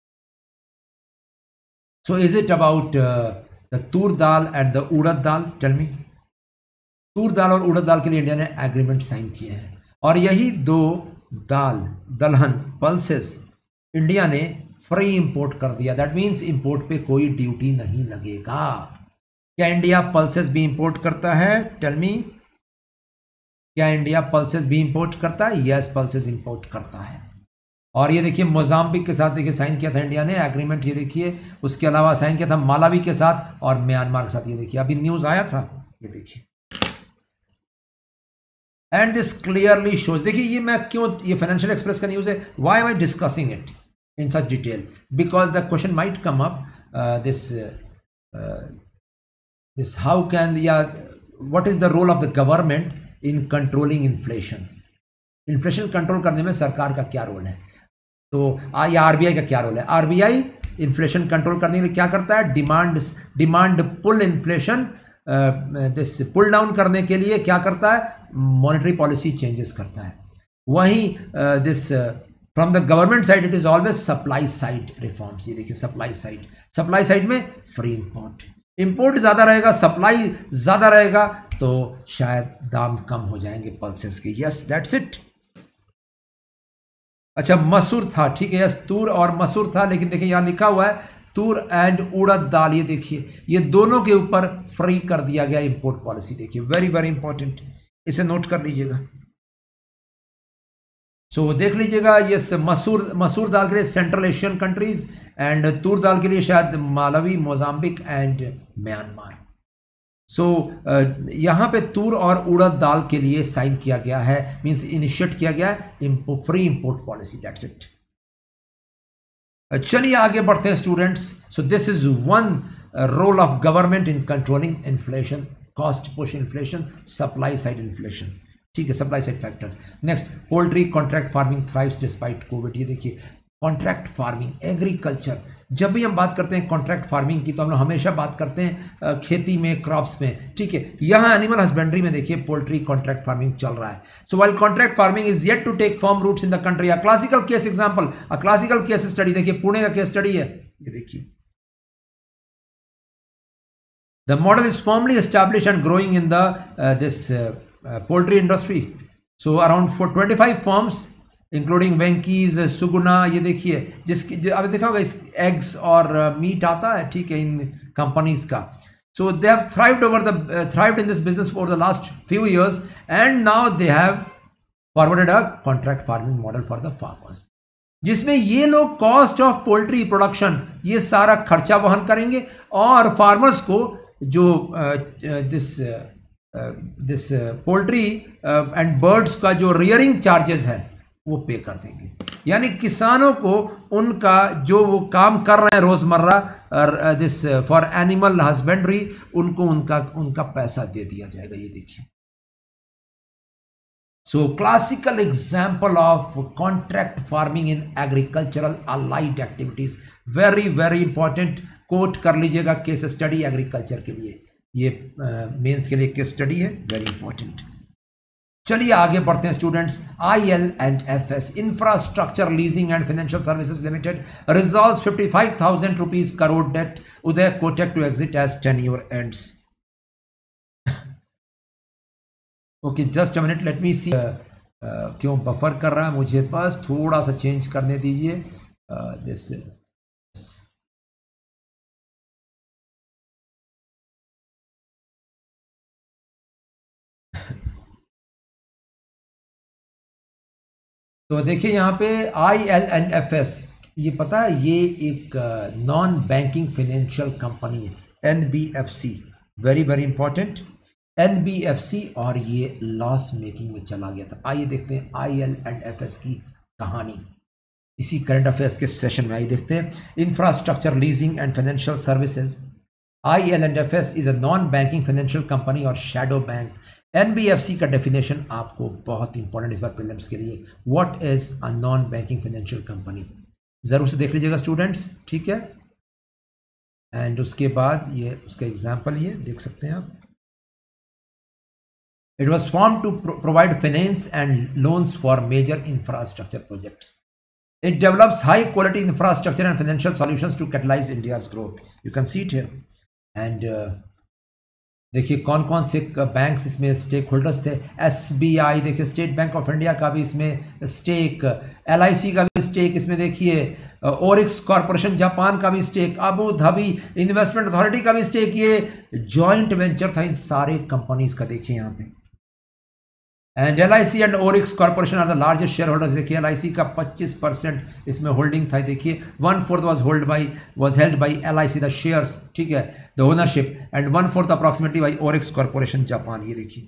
So is it about the tur dal and the urad dal? Tell me. तूर दाल और उड़द दाल के लिए India ने agreement sign किए हैं, और यही 2 दलहन पल्सेस इंडिया ने फ्री इंपोर्ट कर दिया। दैट मींस इंपोर्ट पे कोई ड्यूटी नहीं लगेगा। क्या इंडिया पल्सेस भी इंपोर्ट करता है? टेल मी, क्या इंडिया पल्सेस भी इंपोर्ट करता है? यस, पल्सेस इंपोर्ट करता है। और ये देखिए मोजाम्बिक के साथ देखिए साइन किया था इंडिया ने एग्रीमेंट, ये देखिए। उसके अलावा साइन किया था मालावी के साथ और म्यांमार के साथ। ये देखिए अभी न्यूज आया था, ये देखिए। एंड दिस क्लियरली शोज, देखिए ये मैं क्यों, ये फाइनेंशियल एक्सप्रेस का न्यूज है, why am I discussing it in such detail, because the question might come up this how can, या what is the role of the government in controlling inflation. Inflation control करने में सरकार का क्या role है, तो या आरबीआई का क्या रोल है। आरबीआई इन्फ्लेशन कंट्रोल करने के लिए क्या करता है? Demand pull inflation this pull down करने के लिए क्या करता है? मॉनेटरी पॉलिसी चेंजेस करता है। वहीं this from the government side it is always supply side reforms. ये देखिए सप्लाई साइड में फ्री इंपोर्ट ज्यादा रहेगा, सप्लाई ज्यादा रहेगा, तो शायद दाम कम हो जाएंगे पल्सेस के। Yes, that's it. अच्छा, मसूर था, ठीक है, यस, तूर और मसूर था, लेकिन देखिए यहां लिखा हुआ है तूर एंड उड़द दाल। ये देखिए ये दोनों के ऊपर फ्री कर दिया गया इंपोर्ट पॉलिसी। देखिए वेरी वेरी इंपॉर्टेंट, इसे नोट कर लीजिएगा। सो देख लीजिएगा, ये मसूर दाल के लिए सेंट्रल एशियन कंट्रीज, एंड तूर दाल के लिए शायद Malawi, Mozambique and Myanmar. So यहां पे तूर और उड़द दाल के लिए साइन किया गया है, मींस इनिशिएट किया गया है free import policy. That's it. चलिए आगे बढ़ते हैं students. So this is one role of government in controlling inflation, cost push inflation, supply side inflation. ठीक है, supply side factors. Next, poultry contract farming thrives despite Covid. ये देखिए contract farming, agriculture. जब भी हम बात करते हैं कॉन्ट्रैक्ट फार्मिंग की तो हम लोग हमेशा बात करते हैं खेती में, क्रॉप्स में, ठीक है। यहाँ एनिमल हस्बेंड्री में देखिए पोल्ट्री कॉन्ट्रैक्ट फार्मिंग चल रहा है। So while contract farming is yet to take firm roots in the country, a classical case example, a classical case study, देखिए पुणे का केस स्टडी है, ये देखिए। The model is firmly established and growing in the this poultry industry. So around 25 firms including Venky's, Suguna, ये देखिए जिसकी अभी देखा होगा इस एग्स और मीट आता है, ठीक है, इन कंपनीज का। So they have thrived in this business for the last few years and now they have forwarded a contract farming model for the farmers, जिसमें ये लोग कॉस्ट ऑफ पोल्ट्री प्रोडक्शन ये सारा खर्चा वहन करेंगे और फार्मर्स को जो दिस पोल्ट्री एंड बर्ड्स का जो रियरिंग चार्जेस है वो पे कर देंगे। यानी किसानों को उनका जो वो काम कर रहे हैं रोजमर्रा दिस फॉर एनिमल हस्बेंड्री, उनको उनका पैसा दे दिया जाएगा, ये देखिए। So classical example of contract farming in agricultural allied activities, very very important, quote कर लीजिएगा केस स्टडी एग्रीकल्चर के लिए, ये मेंस के लिए केस स्टडी है, वेरी इंपॉर्टेंट। चलिए आगे बढ़ते हैं students. IL&FS infrastructure leasing and financial services limited resolves 55,000 rupees crore debt, Uday Kotak to exit as tenure ends. Okay, just a minute, let me see क्यों बफर कर रहा है मुझे, बस थोड़ा सा चेंज करने दीजिए दिस। तो देखिए यहाँ पे IL&FS, ये पता है ये एक नॉन बैंकिंग फाइनेंशियल कंपनी है, NBFC, very very important, NBFC, और ये लॉस मेकिंग में चला गया था। आइए देखते हैं IL&FS की कहानी इसी करंट अफेयर्स के सेशन में। आइए देखते हैं infrastructure leasing and financial services. IL&FS is a non banking financial company और शैडो बैंक। NBFC का डेफिनेशन आपको बहुत इंपॉर्टेंट इस बार प्रीलिम्स के लिए, what is a non banking financial company, जरूर से देख लीजिएगा स्टूडेंट्स, ठीक है। एंड उसके बाद ये उसका एग्जांपल ये देख सकते हैं आप। It was form to provide finance and loans for major infrastructure projects. It develops high quality infrastructure and financial solutions to catalyse India's growth, you can see it here. And देखिए कौन कौन से banks इसमें stake holders थे। SBI, देखिए State Bank of India का भी इसमें स्टेक, LIC का भी स्टेक इसमें देखिए, ओरिक्स कॉर्पोरेशन जापान का भी stake, Abu Dhabi investment authority का भी स्टेक, ये जॉइंट वेंचर था इन सारे कंपनीज का, देखिए यहाँ पे। And LIC and Orix corporation are the largest share holders. देखिए LIC का 25% इसमें होल्डिंग था, देखिए 1/4 was held by LIC the shares, ठीक है, the ownership, and 1/4 approximately by Orix corporation Japan, ये देखिए।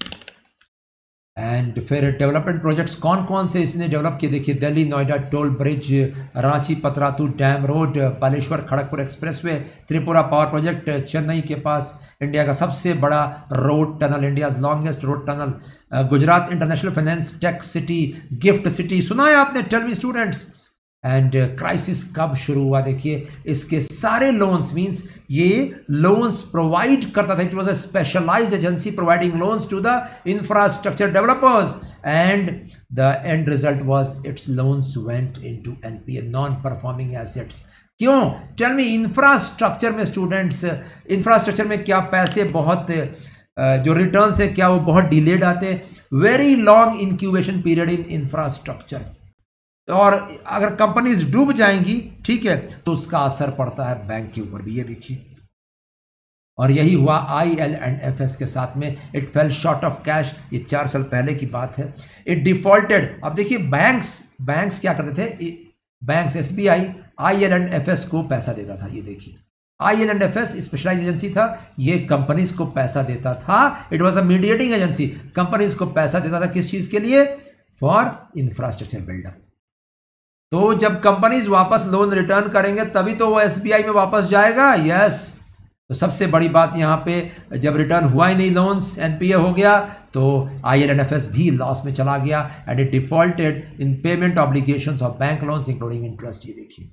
एंड फिर डेवलपमेंट प्रोजेक्ट्स कौन कौन से इसने डेवलप किए, देखिए Delhi Noida toll bridge, Ranchi Patratu dam road, Baleshwar Kharagpur expressway, Tripura power project, Chennai के पास इंडिया का सबसे बड़ा road tunnel, India's longest road tunnel, Gujarat international finance tech city, gift city, सुना है आपने, tell me students. And crisis कब शुरू हुआ, देखिए इसके सारे लोन्स, मींस ये लोन्स प्रोवाइड करता था, it was a specialised agency providing loans to the infrastructure developers, and the end result was its loans went into NPA, non performing assets. क्यों, टेल मी। इंफ्रास्ट्रक्चर में students, infrastructure में क्या पैसे बहुत जो returns है क्या वो बहुत डिलेड आते हैं, very long incubation period in infrastructure, और अगर कंपनीज डूब जाएंगी, ठीक है, तो उसका असर पड़ता है बैंक के ऊपर भी, ये देखिए। और यही हुआ IL&FS के साथ में, it fell short of cash, ये 4 साल पहले की बात है। It defaulted. अब देखिए बैंक्स क्या करते थे, बैंक्स SBI IL&FS को पैसा देता था, ये देखिए IL&FS स्पेशलाइज एजेंसी था, ये कंपनीज को पैसा देता था, it was a mediating agency, companies को पैसा देता था किस चीज के लिए, फॉर इंफ्रास्ट्रक्चर बिल्डअप। तो जब कंपनीज वापस लोन रिटर्न करेंगे तभी तो वो SBI में वापस जाएगा, यस। तो सबसे बड़ी बात यहाँ पे, जब रिटर्न हुआ ही नहीं लोन्स, NPA हो गया, तो IL&FS भी लॉस में चला गया and it defaulted in payment obligations of bank loans including interest. ये देखिए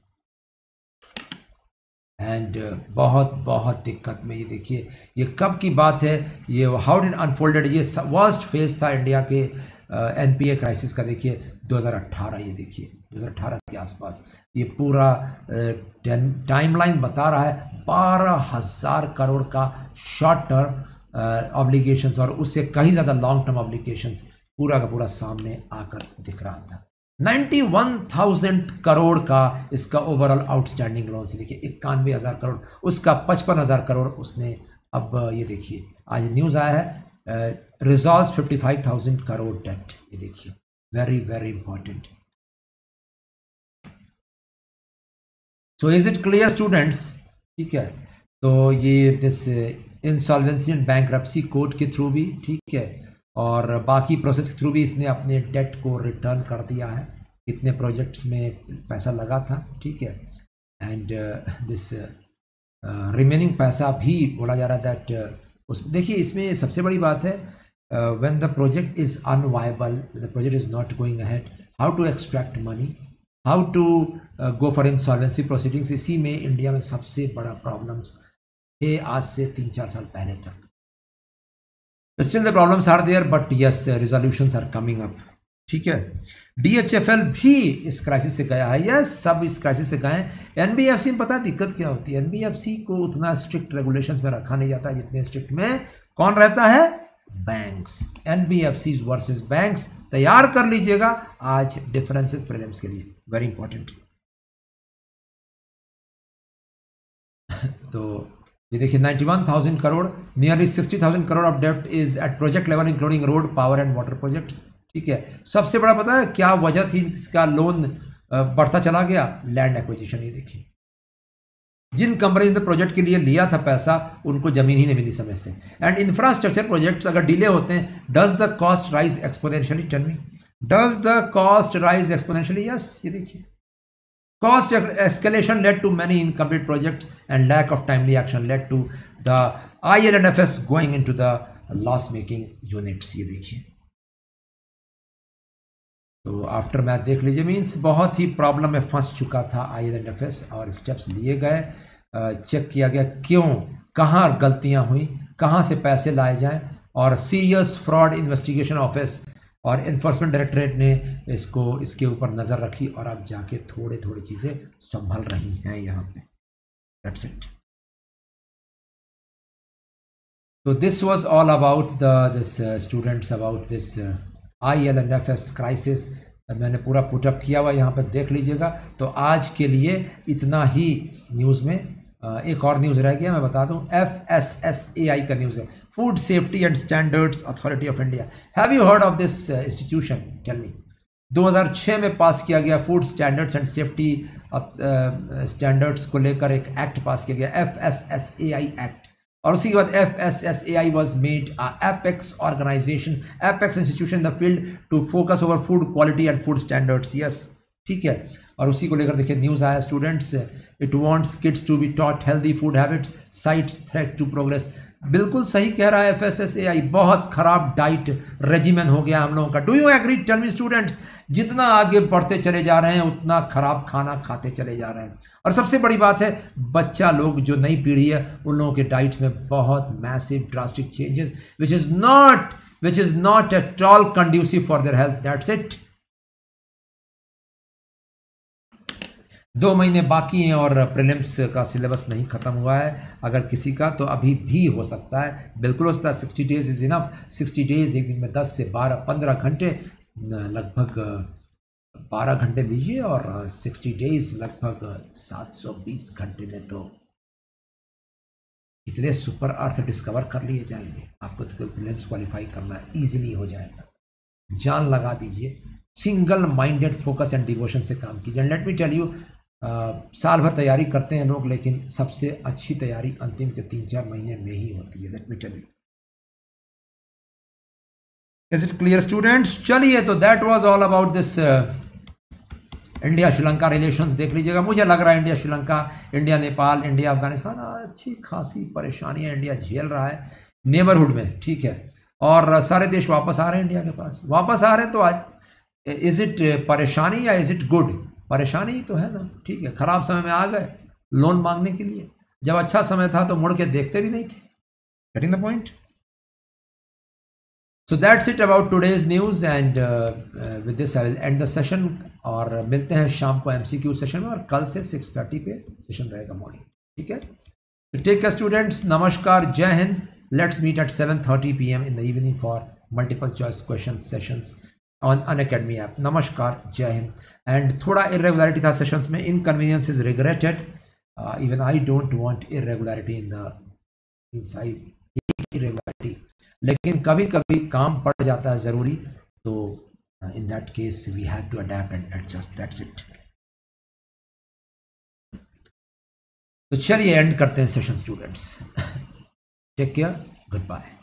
एंड बहुत बहुत दिक्कत में। ये देखिए ये कब की बात है, ये हाउ डिड अनफोल्डेड, ये वर्स्ट फेज था इंडिया के NPA क्राइसिस का। देखिए 2018, ये देखिए 2018 के आसपास ये पूरा टाइमलाइन बता रहा है। 12,000 करोड़ का शॉर्ट टर्म ऑब्लिगेशंस और उससे कहीं ज़्यादा लॉन्ग टर्म ऑब्लिगेशंस पूरा का पूरा सामने आकर दिख रहा था। 91,000 करोड़ का इसका ओवरऑल आउटस्टैंडिंग लोन से देखिए 91,000 करोड़, उसका 55,000 करोड़ उसने अब ये देखिए आज न्यूज़ आया है रिजॉल्व 55,000 करोड़ डेट। ये देखिए very very important. So is it clear students? ठीक है, तो ये this insolvency and bankruptcy court के थ्रू भी, ठीक है, और बाकी प्रोसेस के थ्रू भी इसने अपने डेट को रिटर्न कर दिया है। कितने प्रोजेक्ट्स में पैसा लगा था, ठीक है, एंड दिस रिमेनिंग पैसा भी बोला जा रहा है दैट उस देखिए इसमें सबसे बड़ी बात है when the project is unviable, the project is not going ahead, how to extract money, how to go for insolvency proceedings. इसी में इंडिया में सबसे बड़ा प्रॉब्लम्स है आज से 3-4 साल पहले तक। Still the problems are there, but yes, resolutions are coming up. ठीक है, DHFL भी इस क्राइसिस से गया है। यस, सब इस क्राइसिस से गए हैं। NBFC में पता है दिक्कत क्या होती है, NBFC को उतना स्ट्रिक्ट रेगुलेशंस में रखा नहीं जाता जितने स्ट्रिक्ट में कौन रहता है, बैंक्स। NBFC वर्सेस बैंक्स तैयार कर लीजिएगा आज डिफरेंसेस प्रीलिम्स के लिए, वेरी इंपॉर्टेंट। तो ये देखिए 91,000 करोड़, नियरली 60,000 करोड़ ऑफ डेप्ट is at project level including road, power and water projects. ठीक है, सबसे बड़ा पता है क्या वजह थी इसका लोन बढ़ता चला गया, लैंड एक्विजिशन। ये देखिए जिन कंपनी ने प्रोजेक्ट के लिए लिया था पैसा उनको जमीन ही नहीं मिली समय से। एंड इंफ्रास्ट्रक्चर प्रोजेक्ट्स अगर डिले होते हैं, does the cost rise exponentially, tell me, does the cost rise exponentially? Yes, ये देखिए cost escalation led to many incomplete projects and lack of timely action led to the IL&FS going into the loss making units। ये देखिए तो after math देख लीजिए, means बहुत ही problem में फंस चुका था IL&FS और स्टेप्स लिए गए, चेक किया गया क्यों, कहाँ गलतियां हुई, कहाँ से पैसे लाए जाएं, और सीरियस फ्रॉड इन्वेस्टिगेशन ऑफिस और इन्फोर्समेंट डायरेक्टरेट ने इसके ऊपर नज़र रखी और अब जाके थोड़े थोड़ी चीज़ें संभल रही हैं यहाँ पे। That's it. तो this was all about this students, about this IL&FS crisis. मैंने पूरा पुटअप किया हुआ यहाँ पर देख लीजिएगा। तो आज के लिए इतना ही न्यूज़ में। एक और न्यूज़ रह गया, मैं बता दूं, FSSAI का न्यूज़ है, food safety and standards authority of India. Have you heard of this institution? Tell me. 2006 में पास किया गया food standards and safety standards को लेकर एक एक्ट पास किया गया, FSSAI एक्ट, और उसी के बाद FSSAI was made a apex organization, apex institution in the field to focus over food quality and food standards। yes, ठीक है, और उसी को लेकर देखिए न्यूज़ आया, students it wants kids to be taught healthy food habits, cites threat to progress. बिल्कुल सही कह रहा है FSSAI, बहुत खराब डाइट रेजिमेन हो गया हम लोगों का। Do you agree? Tell me students, जितना आगे बढ़ते चले जा रहे हैं उतना खराब खाना खाते चले जा रहे हैं। और सबसे बड़ी बात है, बच्चा लोग जो नई पीढ़ी है उन लोगों के डाइट्स में बहुत massive drastic changes which is not at all conducive for their health. That's it. 2 महीने बाकी हैं और प्रीलिम्स का सिलेबस नहीं खत्म हुआ है। अगर किसी का तो अभी भी हो सकता है, बिल्कुल हो सकता है। 60 डेज इज इनफ। 60 डेज, एक दिन में 10 से 12-15 घंटे, लगभग 12 घंटे लीजिए, और 60 डेज लगभग 720 घंटे में तो इतने सुपर अर्थ डिस्कवर कर लिए जाएंगे, आपको तो प्रीलिम्स क्वालिफाई करना ईजिली हो जाएगा। जान लगा दीजिए, single minded focus and devotion से काम कीजिए। लेट मी टेल यू, साल भर तैयारी करते हैं लोग, लेकिन सबसे अच्छी तैयारी अंतिम के 3-4 महीने में ही होती है। Let me tell you. Is it clear students? चलिए, तो that was all about this India Sri Lanka relations. देख लीजिएगा, मुझे लग रहा है India Sri Lanka, India Nepal, India Afghanistan, अच्छी खासी परेशानियां इंडिया झेल रहा है नेबरहुड में। ठीक है, और सारे देश वापस आ रहे हैं इंडिया के पास, वापस आ रहे हैं। तो आज इज इट परेशानी या इज इट गुड? परेशानी ही तो है ना, ठीक है, खराब समय में आ गए लोन मांगने के लिए, जब अच्छा समय था तो मुड़ के देखते भी नहीं थे। Getting the point? So that's it about today's news and with this I will end the session और मिलते हैं शाम को MCQ सेशन में, और कल से 6:30 पे सेशन रहेगा मॉर्निंग, ठीक है? तो टेक केयर स्टूडेंट्स, नमस्कार, जय हिंद। Let's meet at 7:30 PM in the evening for multiple choice question sessions on Unacademy app. नमस्कार, जय हिंद। एंड थोड़ा irregularity था सेशंस में, inconvenience is regretted, even I don't want irregularity in the inside irregularity, लेकिन कभी कभी काम पड़ जाता है ज़रूरी, तो in that case we have to adapt and adjust, that's it. तो चलिए एंड करते हैं session students. Take care, good bye.